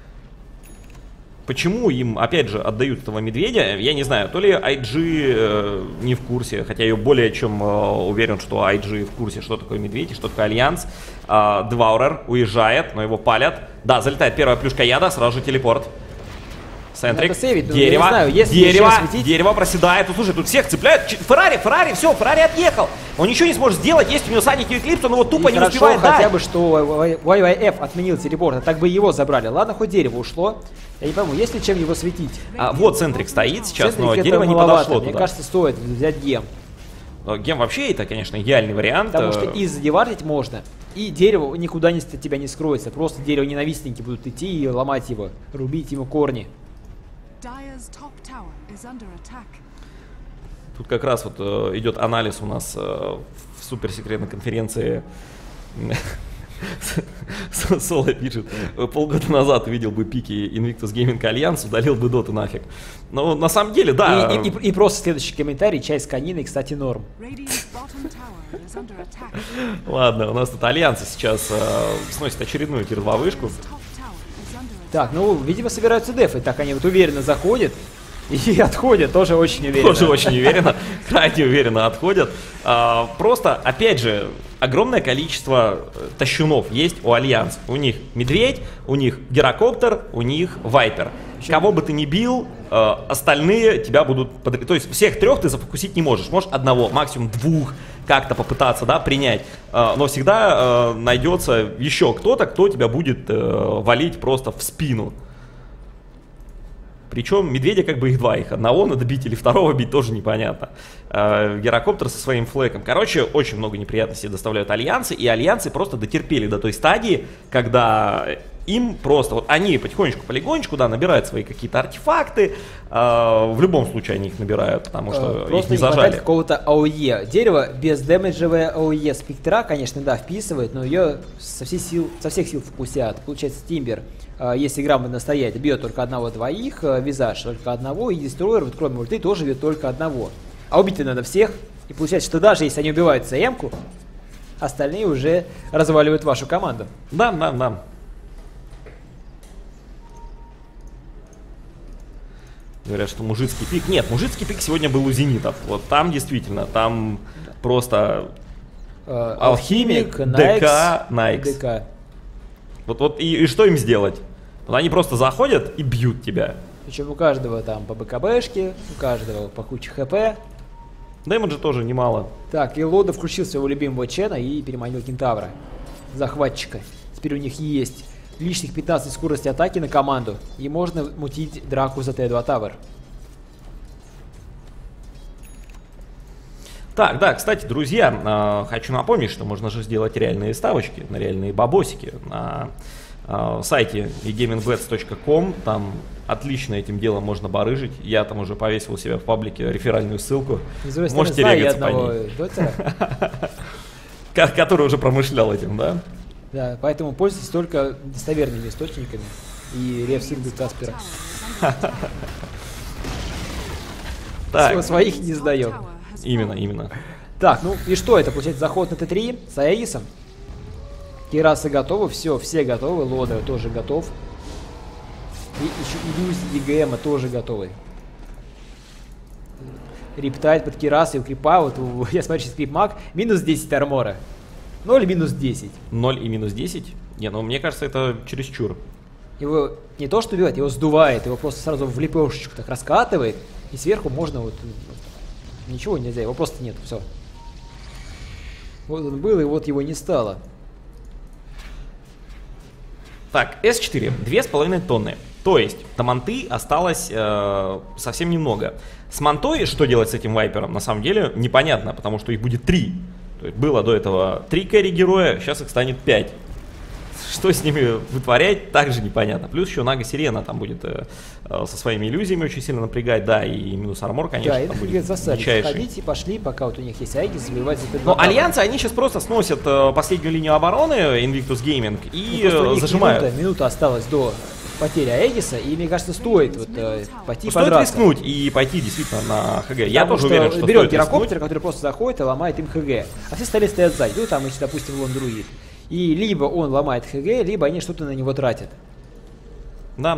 Почему им, опять же, отдают этого медведя, я не знаю. То ли IG не в курсе, хотя я более чем уверен, что IG в курсе, что такое медведь и что такое альянс. Деваурер уезжает, но его палят. Да, залетает первая плюшка яда, сразу же телепорт. Центрик, дерево проседает. Ну, слушай, тут всех цепляют. Феррари, все, Феррари отъехал. Он ничего не сможет сделать, есть у него Саник и Эклипс, он его тупо не успевает дать. Хотя бы, что YYF отменил телепорт, а так бы его забрали. Ладно, хоть дерево ушло. Я не пойму, есть ли чем его светить? Вот Центрик стоит сейчас, Центрик но дерево не подошло. Мне кажется, стоит взять гем. Гем вообще это, конечно, идеальный вариант. Потому что и задевартить можно, и дерево никуда от тебя не скроется. Просто дерево ненавистники будут идти и ломать его, рубить ему корни. Тут как раз вот идет анализ у нас в суперсекретной конференции Соло пишет, полгода назад увидел бы пики Invictus Gaming Alliance, удалил бы доту нафиг. Но на самом деле, да. И просто следующий комментарий, чай с кониной, кстати, норм. Ладно, у нас тут Альянсы сейчас сносит очередную тир-2 вышку. Так, ну, видимо, собираются дефы. Так, они вот уверенно заходят и отходят, тоже очень уверенно. Тоже очень уверенно, крайне уверенно отходят. Просто, опять же, огромное количество тащунов есть у Альянс. У них Медведь, у них Герокоптер, у них Вайпер. Кого бы ты ни бил, остальные тебя будут... То есть всех трех ты зафокусить не можешь. Можешь одного, максимум двух как-то попытаться, да, принять. Но всегда найдется еще кто-то, кто тебя будет валить просто в спину. Причем Медведя как бы их два, их одного надо бить или второго бить, тоже непонятно. Герокоптер со своим флэком. Короче, очень много неприятностей доставляют Альянсы, и Альянсы просто дотерпели до той стадии, когда им просто, вот они потихонечку, полигонечку, да, набирают свои какие-то артефакты, в любом случае они их набирают, потому что их не зажали. Какого-то АОЕ. Дерево без дэмэджевое АОЕ. Спектра, конечно, да, вписывает, но ее со всех сил фокусят. Получается, Тимбер, если грамотно стоять, бьет только одного-двоих, Визаж только одного, и Дестройер, вот кроме ульты, тоже бьет только одного. А убить надо всех, и получается, что даже если они убивают ЦМ-ку, остальные уже разваливают вашу команду. Да, да, да. Говорят, что мужицкий пик. Нет, мужицкий пик сегодня был у зенитов. Вот там действительно, там просто Алхимик, ДК, Найкс. Вот и что им сделать? Вот они просто заходят и бьют тебя. Причем у каждого там по БКБшке, у каждого по куче ХП. Дэмэджа тоже немало. Так, и Лода включил своего любимого Чена и переманил Кентавра, захватчика. Теперь у них есть лишних 15 скорости атаки на команду, и можно мутить драку за Т2 Тавер. Так, да, кстати, друзья, хочу напомнить, что можно же сделать реальные ставочки на реальные бабосики на сайте egamingbets.com. Там отлично этим делом можно барыжить. Я там уже повесил у себя в паблике реферальную ссылку. Можете регаться по ней. Который уже промышлял этим, да? Да, поэтому пользуйтесь только достоверными источниками и реф-ссылкой Каспера. Своих не сдаем. Именно. Так, ну и что это? Получается заход на Т3 с Аегисом. Кирасы готовы, все готовы. Лода тоже готов. И еще Иллюзии ЕГМ тоже готовы. Рептайд под Кирасы у Крипа. Вот я смотрю, сейчас Крипмаг. Минус 10 армора. 0 и минус 10. 0 и минус 10? Не, ну мне кажется, это чересчур. Его не то что убивает, его сдувает. Его просто сразу в лепешечку так раскатывает. И сверху можно вот... Ничего нельзя, его просто нет, все. Вот он был, и вот его не стало. Так, С4, 2,5 тонны. То есть, до манты осталось совсем немного. С мантой что делать с этим вайпером, на самом деле, непонятно, потому что их будет 3. То есть, было до этого 3 кэрри-героя, сейчас их станет 5. Что с ними вытворять, также непонятно. Плюс еще Нага Сирена там будет со своими иллюзиями очень сильно напрягать, да, и минус армор, конечно, да, там это будет засадить. Ходите, пошли, пока вот у них есть Айгис, заливать за Т2. Но Альянсы, они сейчас просто сносят последнюю линию обороны Invictus Gaming и зажимают. Минута осталась до потери Аегиса, и мне кажется, стоит вот пойти стоит рискнуть и пойти действительно на ХГ. Я тоже уверен, что берет Герокоптер, который просто заходит и ломает им ХГ. А все остальные стоят сзади. Ну, там, если, допустим, Лондруид. И либо он ломает ХГ, либо они что-то на него тратят. Да.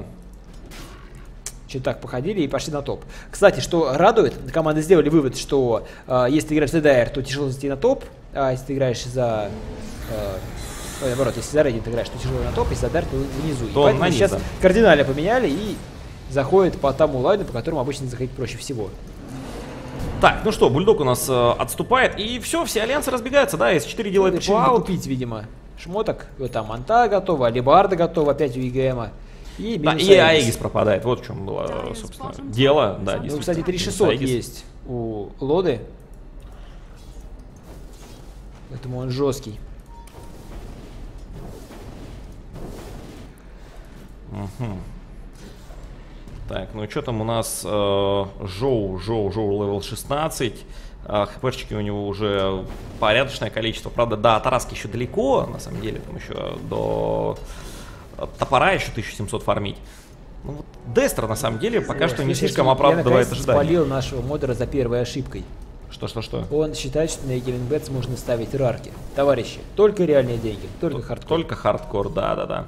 Что так походили и пошли на топ. Кстати, что радует, команды сделали вывод, что если ты играешь за ДР, то тяжело зайти на топ, а если ты играешь за... наоборот, если за Рейдинг играешь, то тяжело на топ, если за ДР, то внизу. И поэтому сейчас кардинально поменяли и заходит по тому лайну, по которому обычно заходить проще всего. Так, ну что, Бульдог у нас отступает, и все Альянсы разбегаются, да, С4 делает пуаут. Купить, видимо, шмоток, вот там Манта готова, Алибарда готова, опять у ЕГМа. И Аегис пропадает, вот в чем было, собственно, дело, да, ну, кстати, 3600 есть у Лоды, поэтому он жесткий. Угу. Так, ну что там у нас? Жоу левел 16. ХПшечки у него уже порядочное количество. Правда, до Тараски еще далеко, на самом деле, там еще до топора еще 1700 фармить. Ну, вот Дестер, на самом деле, пока что не слишком оправдывает ожидания. Я спалил нашего модера за первой ошибкой. Что? Он считает, что на Gaming Bets можно ставить рарки. Товарищи, только реальные деньги, только хардкор. Только хардкор, да.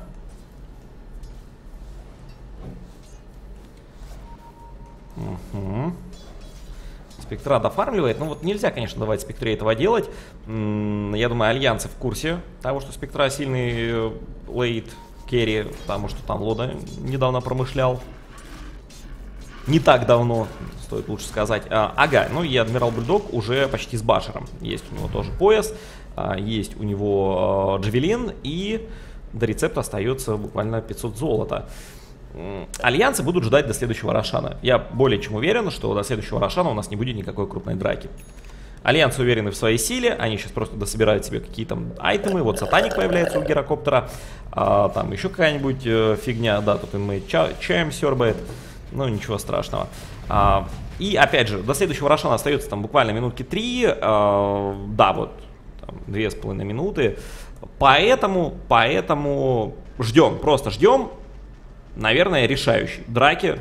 Угу. Спектра дофармливает. Ну вот нельзя, конечно, давать Спектре этого делать. Я думаю, альянсы в курсе того, что Спектра сильный лейт керри, потому что там Лода недавно промышлял. Не так давно, стоит лучше сказать. Ага, ну и Адмирал Бульдог уже почти с башером. Есть у него тоже пояс, есть у него джавелин, и до рецепта остается буквально 500 золота. Альянсы будут ждать до следующего Рошана. Я более чем уверен, что до следующего Рошана у нас не будет никакой крупной драки. Альянсы уверены в своей силе, они сейчас просто дособирают себе какие-то айтемы. Вот Сатаник появляется у Герокоптера, там еще какая-нибудь фигня, да, тут инмейт чаем сербает, ну ничего страшного. И опять же, до следующего Рошана остается там буквально минутки 3, да, вот, 2,5 минуты, поэтому ждем, просто ждем, наверное, решающей драки.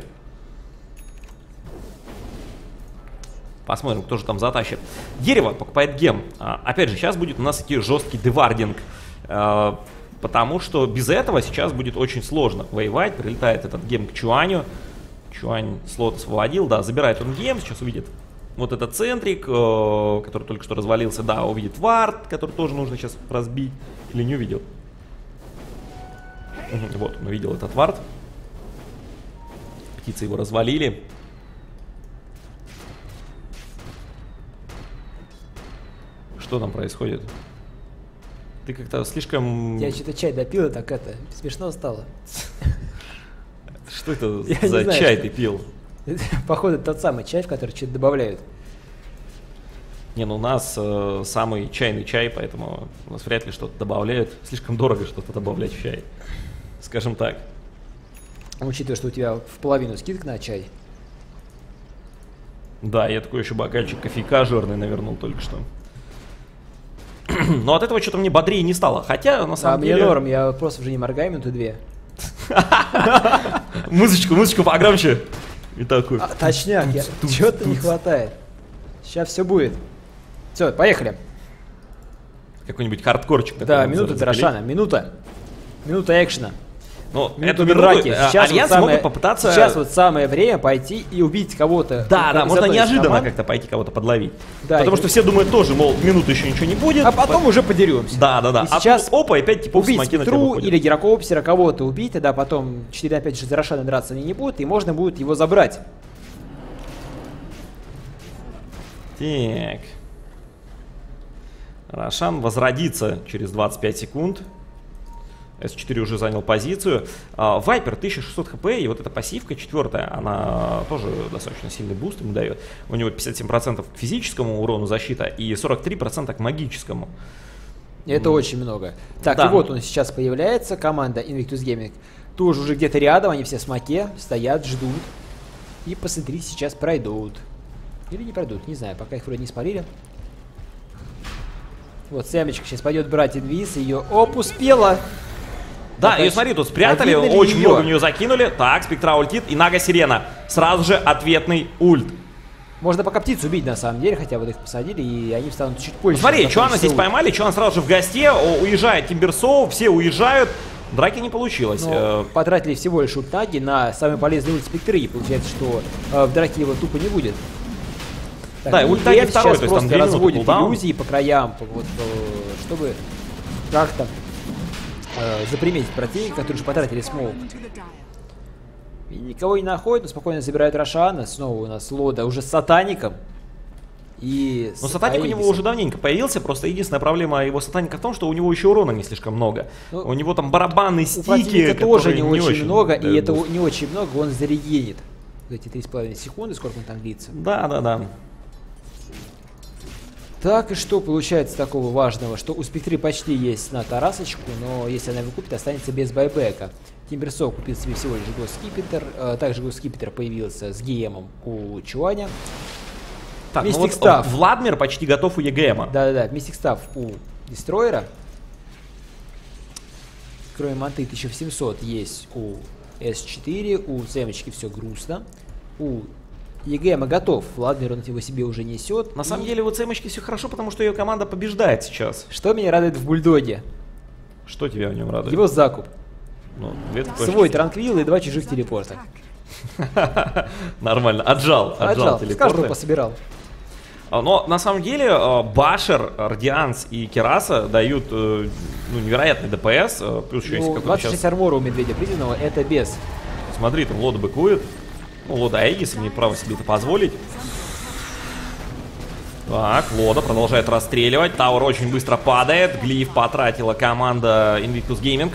Посмотрим, кто же там затащит. Дерево покупает гем. Опять же, сейчас будет у нас идти жесткий девардинг. Потому что без этого сейчас будет очень сложно воевать. Прилетает этот гем к Чуаню. Чуань слот освободил. Да, забирает он гем. Сейчас увидит вот этот центрик, который только что развалился. Да, увидит вард, который тоже нужно сейчас разбить. Или не увидел? Вот, он увидел этот вард. Птицы его развалили. Что там происходит? Ты как-то слишком... Я что-то чай допил, и так это, смешно стало. Что это за чай ты пил? Походу тот самый чай, в который что-то добавляют. Не, ну у нас самый чайный чай, поэтому у нас вряд ли что-то добавляют. Слишком дорого что-то добавлять в чай. Скажем так. Учитывая, что у тебя в половину скидок на чай. Да, я такой еще бокальчик кофейка жирный навернул только что. Но от этого что-то мне бодрее не стало. Хотя, на самом деле... мне норм, я просто уже не моргаю минуты 2. Музычку погромче. И такой... Точняк, чего-то не хватает. Сейчас все будет. Все, поехали. Какой-нибудь хардкорчик. Да, минута до Рошана, минута. Минута экшена. Ну, эту драки. Альянсы могут попытаться... Сейчас вот самое время пойти и убить кого-то. Да, можно неожиданно как-то пойти кого-то подловить. Да, потому что все думают тоже, мол, минуту еще ничего не будет. А потом уже подеремся. Да. И сейчас опа, опять типа убить Спектру или Герокоптера, кого-то убить, тогда потом 4 на 5 же за Рошана драться они не будут, и можно будет его забрать. Так. Рошан возродится через 25 секунд. С4 уже занял позицию. Вайпер 1600 хп, и вот эта пассивка 4-я, она тоже достаточно сильный буст ему дает. У него 57% к физическому урону защита и 43% к магическому. Это очень много. Так, да. И вот он сейчас появляется, команда Invictus Gaming. Тоже уже где-то рядом, они все в смоке, стоят, ждут. И посмотри, сейчас пройдут. Или не пройдут, не знаю, пока их вроде не спалили. Вот Сэмочка сейчас пойдет брать инвиз, ее успела. Да, ее смотри, тут спрятали, очень много в нее закинули. Так, Спектра ультит и Нага Сирена. Сразу же ответный ульт. Можно пока птицу убить на самом деле, хотя вот их посадили, и они встанут чуть позже. Смотри, Чуана здесь поймали, Чуан сразу же в госте, уезжает Тимберсоу, все уезжают. Драки не получилось. Потратили всего лишь ульт Наги на самый полезный ульт Спектры, и получается, что в драке его тупо не будет. Так, да, ульт Наги второй, то есть там разводит иллюзии по краям, вот, чтобы как-то заприметить противника, которые уже потратили смоук. И никого не находит, но спокойно забирают Рошана. Снова у нас Лода уже с Сатаником. И но Сатаник у него уже давненько появился, просто единственная проблема его Сатаника в том, что у него еще урона не слишком много. Ну, у него там барабанные стики, тоже не очень много, и это не очень много, он зарегенит. Эти 3,5 секунды, сколько он там длится. Да. Так, и что получается такого важного, что у Спектры почти есть на Тарасочку, но если она его купит, останется без байбека. Тимберсоу купил себе всего лишь Госкипетр, также Госкипетр появился с ГМом у Чуаня. Так, ну Mystic вот Staff. Владмир почти готов у ЕГМа. Да-да-да, Mystic Staff у Дестройера. Кроме манты 1700 есть у С4, у Цемочки все грустно. У ЕГМа готов, Владмир он его себе уже несет. На самом деле у Цемочки все хорошо, потому что ее команда побеждает сейчас. Что меня радует в Бульдоге? Что тебя в нем радует? Его закуп. Ну, Свой транквил и 2 чужих телепорта. Нормально, отжал телепорты. С каждого пособирал. Но на самом деле Башер, Радианс и Кераса дают невероятный ДПС. Плюс еще есть какой-то 26 сейчас... армора у Медведя признанного, это без. Смотри, там Лода быкует. Ну, Лода Аегис имеет право себе это позволить. Так, Лода продолжает расстреливать. Тауэр очень быстро падает. Глиф потратила команда Invictus Gaming.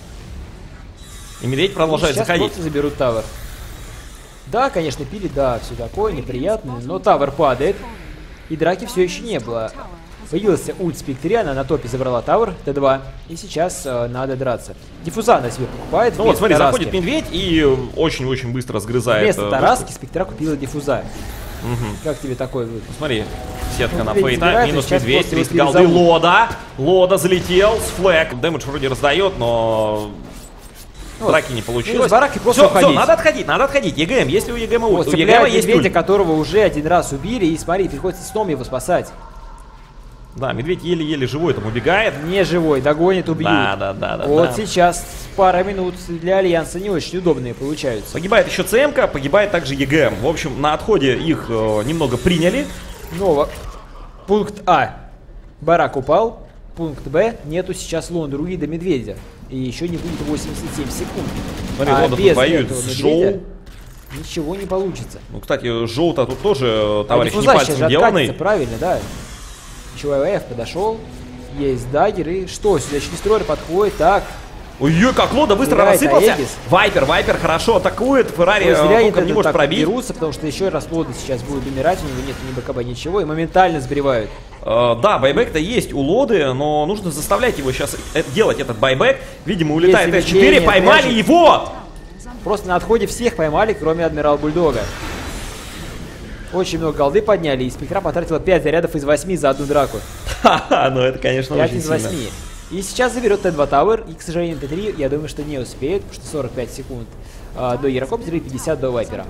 И Медведь продолжает заходить. Сейчас просто заберут Тавер. Да, конечно, пили, да, все такое, неприятно. Но Тавер падает. И драки все еще не было. Появился ульт Спектриана, на топе забрала Тавер, Т2. И сейчас надо драться. Диффуза на себе покупает. Ну вот смотри, заходит Медведь и очень-очень быстро сгрызает. Вместо Тараски Спектра купила Диффуза. Угу. Как тебе такой выбор? Смотри, сетка на Медведь Фейта, забирает, минус сейчас Медведь, просто 300 его голды, перезовут. Лода залетел с флэг. Дэмэдж вроде раздает, но Вот. драки не получилось. Барак и просто Все, надо отходить. ЕГМ, если у ЕГМа ульт. Вот, У ЕГМа есть Медведя, ульт. которого уже один раз убили, и смотри, приходится снова его спасать. Да, Медведь еле-еле живой там убегает. Не живой, догонит, убьют. Да. Вот сейчас пара минут для Альянса не очень удобные получаются. Погибает еще ЦМК, погибает также ЕГМ. В общем, на отходе их немного приняли. Снова пункт А. Барак упал. Пункт Б. Нету сейчас лон друида Медведя. И еще не будет 87 секунд. Смотри, Лода тут воюет этого с Медведя Жоу. ничего не получится. Ну, кстати, Жоу-то тут тоже товарищ не Диффуза сейчас пальцем же деланный. откатится, правильно, да. Еще АВФ подошел. Есть даггер. И что? Сюда Чистроер подходит. Так. Ой-ой, как Лода быстро Играет рассыпался. Аегис. Вайпер хорошо атакует. Феррари толком не может пробить. Берутся, потому что еще раз Лода сейчас будет умирать. У него нет ни БКБ, ничего. И моментально сбривают. Да, байбек-то есть у Лоды, но нужно заставлять его сейчас делать этот байбек. Видимо, улетает С4, поймали его! Просто на отходе всех поймали, кроме Адмирал Бульдога. Очень много голды подняли, и Спектра потратила 5 зарядов из 8 за одну драку. Ха-ха, ну это, конечно, 5 очень из 8. сильно. И сейчас заберет Т2 Тауэр, и, к сожалению, Т3, я думаю, что не успеет, потому что 45 секунд до Ярокоптера и 50 до Вайпера.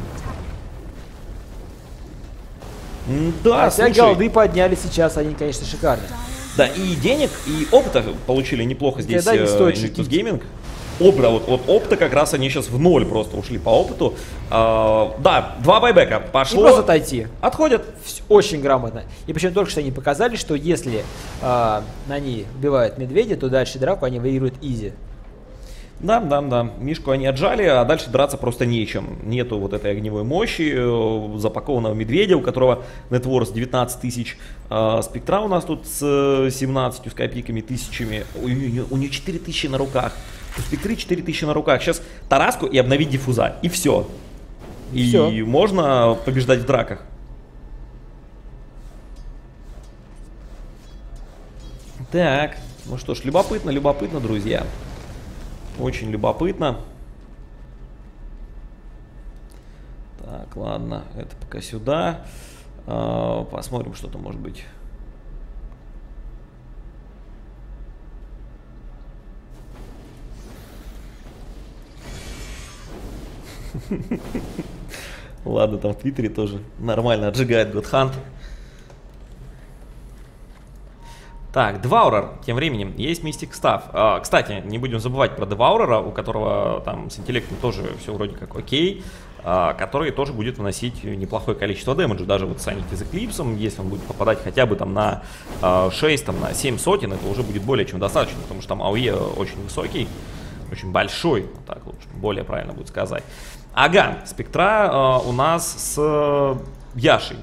Да, Хотя голды подняли сейчас, они, конечно, шикарные. Да, и денег, и опыта получили неплохо здесь Invictus Gaming. Вот опыта как раз они сейчас в ноль просто ушли по опыту. Да, 2 байбека пошло. И просто отойти. Отходят. Очень грамотно. И причем только что они показали, что если они убивают медведя, то дальше драку они выигрывают изи. Да. Мишку они отжали, а дальше драться просто нечем. Нету вот этой огневой мощи запакованного медведя, у которого нетворс 19 тысяч. Спектра у нас тут с 17 с копейками тысячами. У нее 4 тысячи на руках. У Спектры 4 тысячи на руках. Сейчас Тараску и обновить диффуза. И все. И можно побеждать в драках. Так, ну что ж, любопытно, друзья. Очень любопытно. Так, ладно, это пока сюда. Посмотрим, что там может быть. Ладно, там в Твиттере тоже нормально отжигает Godhunt. Так, Деваурер, тем временем, есть Mystic Staff. Кстати, не будем забывать про Деваурера, у которого там с интеллектом тоже все вроде как окей, который тоже будет выносить неплохое количество дэмэджа, даже вот с Sanity Eclipse, если он будет попадать хотя бы там на 6, там, на 7 сотен, это уже будет более чем достаточно, потому что там АОЕ очень высокий, очень большой, так лучше, более правильно будет сказать. Ага, Спектра у нас с Яшей.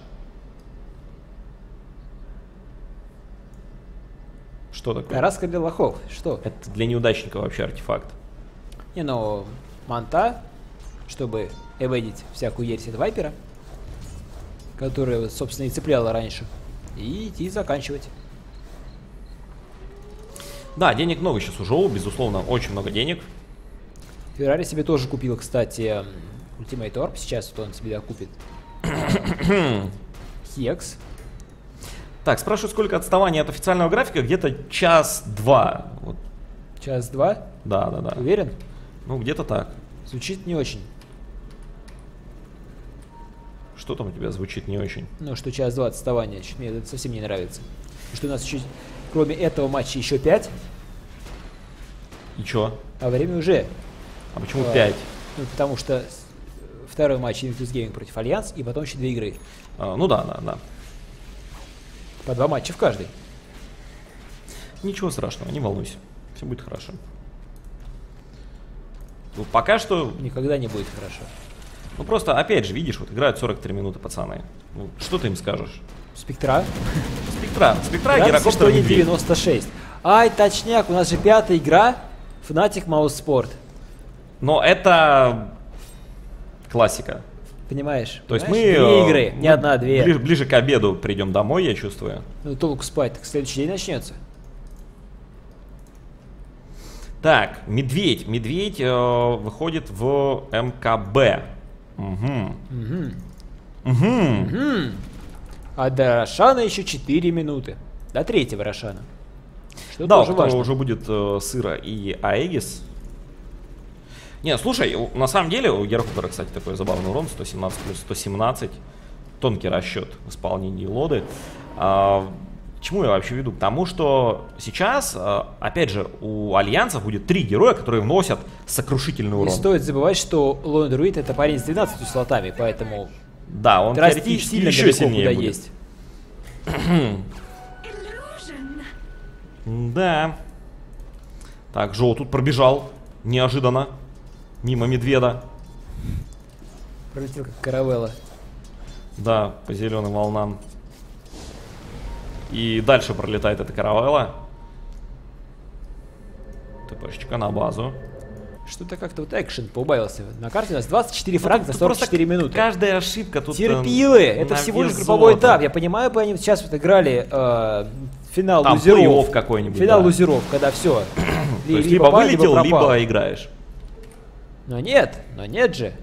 Что такое? Раска для лохов. Что? Это для неудачника вообще артефакт. Не, ну, манта, чтобы эведить всякую ересь от Вайпера, которая, собственно, и цепляла раньше, и идти заканчивать. Да, денег много сейчас у Жоу, безусловно, очень много денег. Феррари себе тоже купил, кстати, Ultimate Orb, сейчас вот он себе купит. Хекс. Так, спрашивают, сколько отставания от официального графика? Где-то час-два. Вот. Час-два? Да. Уверен? Ну, где-то так. Звучит не очень. Что там у тебя звучит не очень? Ну, что час-два отставания. Мне это совсем не нравится. Что у нас еще, кроме этого матча, еще 5. И чё? А время уже. А почему 5? Ну, потому что второй матч Invictus Gaming против Альянс, и потом еще 2 игры. Ну да. По 2 матча в каждой. Ничего страшного, не волнуйся. Все будет хорошо. Ну, пока что... Никогда не будет хорошо. Ну просто, опять же, видишь, вот играют 43 минуты пацаны. Ну, что ты им скажешь? Спектра. Спектра гирокоптер Медведь. 96. Ай, точняк, у нас же 5-я игра. Fnatic Mouse Sport. Но это классика. Понимаешь? То есть мы... 2 игры, не одна, 2. Ближе к обеду придем домой, я чувствую. Ну толку спать, так следующий день начнется. Так, Медведь выходит в МКБ. А до Рошана еще 4 минуты. До 3-го Рошана. Что Да, тоже у которого важно. уже будет Сыра и Аегис. Не, слушай, на самом деле у Герокоптера, кстати, такой забавный урон. 117 плюс 117. Тонкий расчет в исполнении лоды. Чему я вообще веду? К тому, что сейчас, опять же, у Альянсов будет 3 героя, которые вносят сокрушительный урон. Не стоит забывать, что Лон Друид это парень с 12 слотами, поэтому... Да, он теоретически сильно еще сильнее куда будет. есть. Да. Так, Жоу тут пробежал неожиданно мимо медведа. Пролетел как каравелла. Да, по зеленым волнам. И дальше пролетает эта каравелла. ТПшечка на базу. Что-то как-то вот экшен поубавился. На карте у нас 24 фрага за 44 минуты. Каждая ошибка тут... Терпилы! Это всего лишь групповой этап. Я понимаю, бы они сейчас вот играли финал там лузеров. плей-офф какой-нибудь. Финал да. лузеров, когда все. То есть либо вылетел, либо играешь. Но нет же.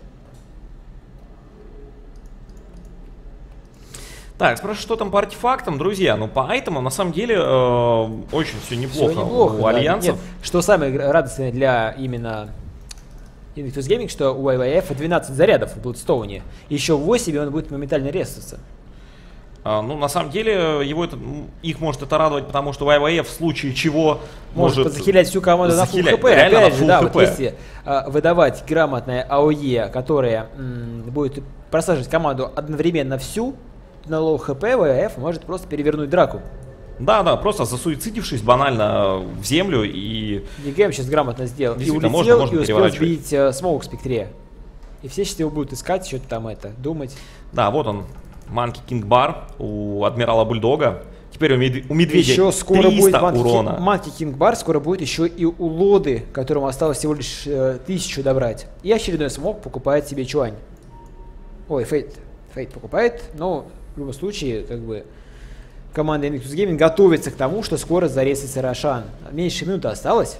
Так, спрашиваю, что там по артефактам, друзья. Ну, по айтемам, на самом деле, очень все неплохо у Альянсов. Нет, что самое радостное для именно Invictus Gaming, что у YYF 12 зарядов в Bloodstone. Еще 8, и он будет моментально резаться. Ну, на самом деле, их может это радовать, потому что YYF в случае чего может захилять всю команду на фулл хп. Опять же, да, вот если выдавать грамотное АОЕ, которое будет просаживать команду одновременно всю, на лоу хп YYF может просто перевернуть драку. Да, просто засуицидившись банально в землю и... ЕГМ сейчас грамотно сделал. И улетел, можно и успел сбить смоук в спектре. И все сейчас его будут искать, что-то там думать. Да, вот он, Манки Кинг Бар у Адмирала Бульдога. Теперь у Медведя еще скоро 300 будет урона. Манки Кинг Бар скоро будет еще и у Лоды, которому осталось всего лишь 1000 добрать. И очередной смог покупает себе Чуань. Ой, Фейт покупает, но... В любом случае, как бы, команда Invictus Gaming готовится к тому, что скоро зарезается Рошан. Меньше минуты осталось.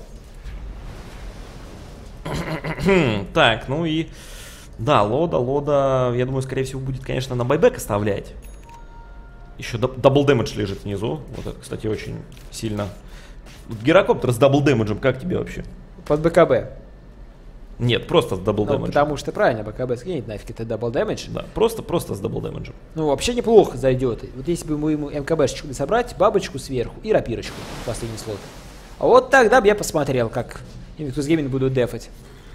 Так, ну и... Да, Лода, я думаю, скорее всего, будет, конечно, на байбек оставлять. Еще дабл дэмэдж лежит внизу. Вот это, кстати, очень сильно. Гирокоптер с дабл дэмэджем, как тебе вообще? Под БКБ. Нет, просто с дабл дэмэджем. Потому что правильно, БКБ скинет нафиг, это дабл дэмэдж. Да, просто с дабл дэмэджем. Ну, вообще неплохо зайдет. Вот если бы мы ему МКБшечку собрать, бабочку сверху и рапирочку в последний слот. А вот тогда бы я посмотрел, как Invictus Gaming будут дефать.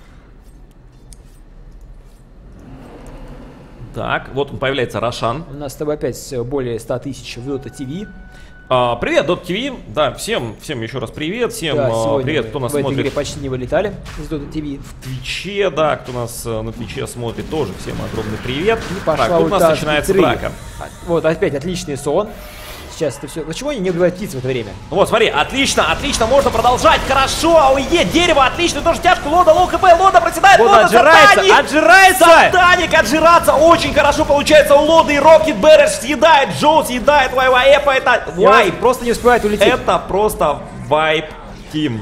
Так, вот он появляется, Рошан. У нас с тобой опять более 100 тысяч в Dota TV. Привет, Dota TV. Да, всем еще раз привет. Всем привет, кто нас смотрит. В этой игре почти не вылетали из Dota TV. В Твиче, да, кто нас на Твиче смотрит, тоже всем огромный привет. И пошла так, тут у нас начинается драка. Вот опять отличный сон. Сейчас это все. Почему они не убивают птиц в это время? Вот, смотри, отлично, можно продолжать. Хорошо, АОЕ, дерево, отлично, тоже тяжко. Лода, лоу хп, Лода проседает, Лода отжирается! Сатаник отжираться, очень хорошо получается у Лоды, и Рокет Бэриш съедает, Джоу съедает YYF, это вайп. Просто не успевает улететь. Это просто вайп тим.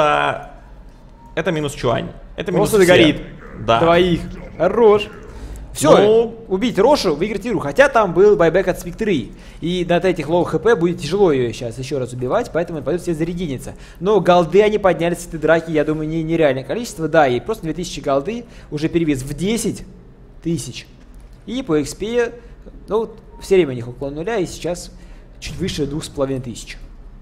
Это минус Чуань. Это минус просто догорит. Да. Двоих. Хорош. Все, убить Рошу, выиграть игру. Хотя там был байбек от Спектры. И на этих лоу хп будет тяжело ее сейчас еще раз убивать, поэтому он пойдет все зарядиниться. Но голды они подняли с этой драки, я думаю, нереальное количество. Да, и просто 2000 голды, уже перевес в 10 тысяч. И по XP, ну, все время у них около нуля, и сейчас чуть выше 2500.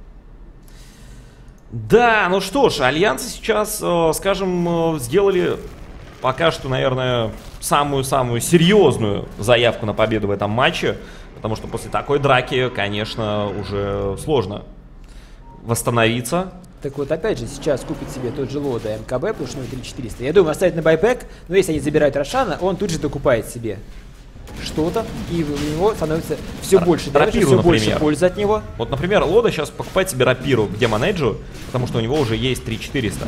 Да, ну что ж, альянсы сейчас, скажем, сделали пока что, наверное, самую-самую серьезную заявку на победу в этом матче. Потому что после такой драки, конечно, уже сложно восстановиться. Так вот, опять же, сейчас купит себе тот же Лода МКБ, потому что 3400. Я думаю, оставить на байбек, но если они забирают Рошана, он тут же докупает себе что-то, и у него становится все больше дэмэджа, все больше пользы от него. Вот, например, Лода сейчас покупает себе рапиру к демон-эйджу, потому что у него уже есть 3400.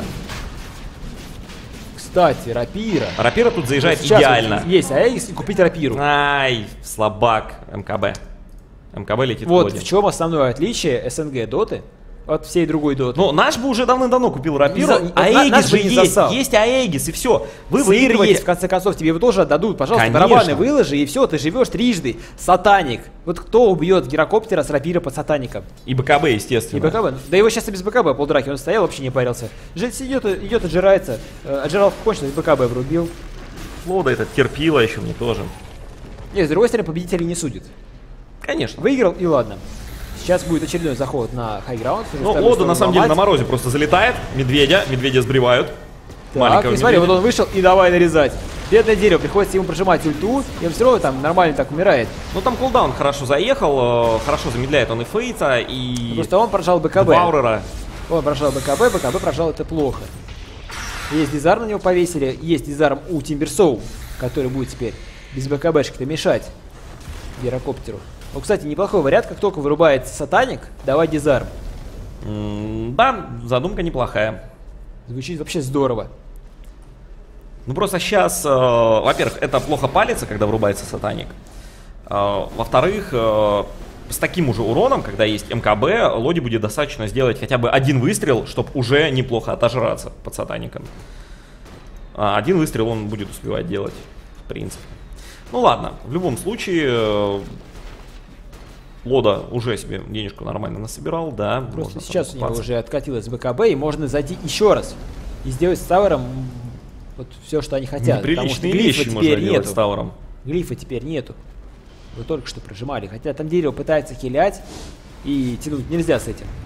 Кстати, рапира. Рапира тут заезжает идеально. Вот есть, а если купить рапиру? Ай, слабак МКБ. МКБ летит вот в Лоде. В чем основное отличие СНГ доты от всей другой доты. Ну, наш бы уже давным-давно купил рапиру. Аегис же есть. Есть Аегис, и все. Вы выигрываете. Есть, в конце концов, тебе его тоже отдадут. Пожалуйста, конечно. Барабаны выложи, и все, ты живешь трижды. Сатаник. Вот кто убьет гирокоптера с рапира под сатаником? И БКБ, естественно. И БКБ. Да его сейчас и без БКБ полдраки он стоял, вообще не парился. Жить идет, отжирается. Отжирал кончилось, БКБ врубил. Лода этот терпила еще мне тоже. Нет, с другой стороны, победителей не судят. Конечно. Выиграл, и ладно. Сейчас будет очередной заход на хайграунд. Ну, Лода на самом деле на морозе просто залетает. Медведя сбривают. Так, и смотри, вот он вышел и давай нарезать. Бедное дерево, приходится ему прожимать ульту, и он все равно там нормально так умирает. Ну там кулдаун хорошо заехал, хорошо замедляет он и Фейта, и... Просто он прожал БКБ. Баурера. Он прожал БКБ прожал это плохо. Есть дизарм на него повесили, есть дизарм у Тимберсоу, который будет теперь без БКБшек-то мешать гирокоптеру. Ну, кстати, неплохой вариант, как только вырубается сатаник, давай дизарм. Да, задумка неплохая. Звучит вообще здорово. Ну просто сейчас, во-первых, это плохо палится, когда врубается сатаник. Во-вторых, с таким уже уроном, когда есть МКБ, Лоде будет достаточно сделать хотя бы один выстрел, чтобы уже неплохо отожраться под сатаником. Один выстрел он будет успевать делать, в принципе. Ну ладно, в любом случае... Лода уже себе денежку нормально насобирал, да. Просто сейчас у него уже откатилось БКБ, и можно зайти еще раз и сделать с Тауэром вот все, что они хотят. Неприличные вещи можно делать с Тауэром. Глифа теперь нету. Вы только что прожимали. Хотя там дерево пытается хилять, и тянуть нельзя с этим.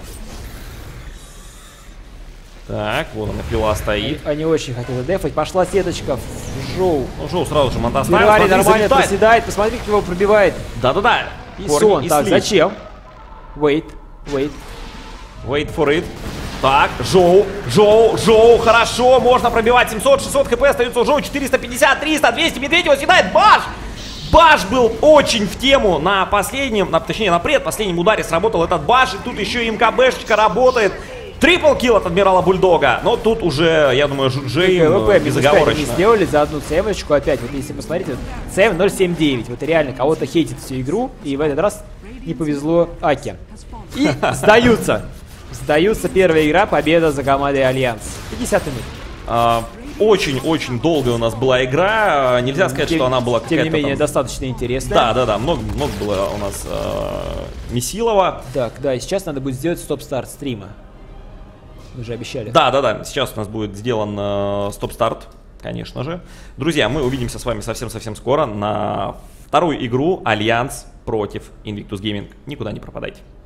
Так, вот она, пила стоит. Они очень хотят задефать. Пошла сеточка в Жоу. Ну, Жоу сразу же монтаж ставит. Нормально проседает. Посмотри, как его пробивает. Да-да-да. И сон. Так, зачем? Wait. Wait for it. Так, Жоу, хорошо, можно пробивать 700-600 хп, остается у Жоу 450, 300, 200, Медведева съедает Баш! Баш был очень в тему на последнем, точнее на предпоследнем ударе сработал этот Баш, и тут еще и МКБшечка работает. Трипл килл от Адмирала Бульдога, но тут уже, я думаю, Джей безоговорочно. Они сделали за одну цемочку опять, вот если посмотрите, цем 0.79, вот реально кого-то хейтит всю игру, и в этот раз не повезло Аке. И сдаются. Сдаются, первая игра, победа за командой Альянс. 50 минут. Очень-очень долгая у нас была игра, нельзя сказать, что она была какая-то тем не менее, там... достаточно интересная. Да, много было у нас Месилова. Так, да, и сейчас надо будет сделать стоп-старт стрима. Вы же обещали. Да, сейчас у нас будет сделан стоп-старт, конечно же. Друзья, мы увидимся с вами совсем-совсем скоро на вторую игру Альянс против Invictus Gaming. Никуда не пропадайте.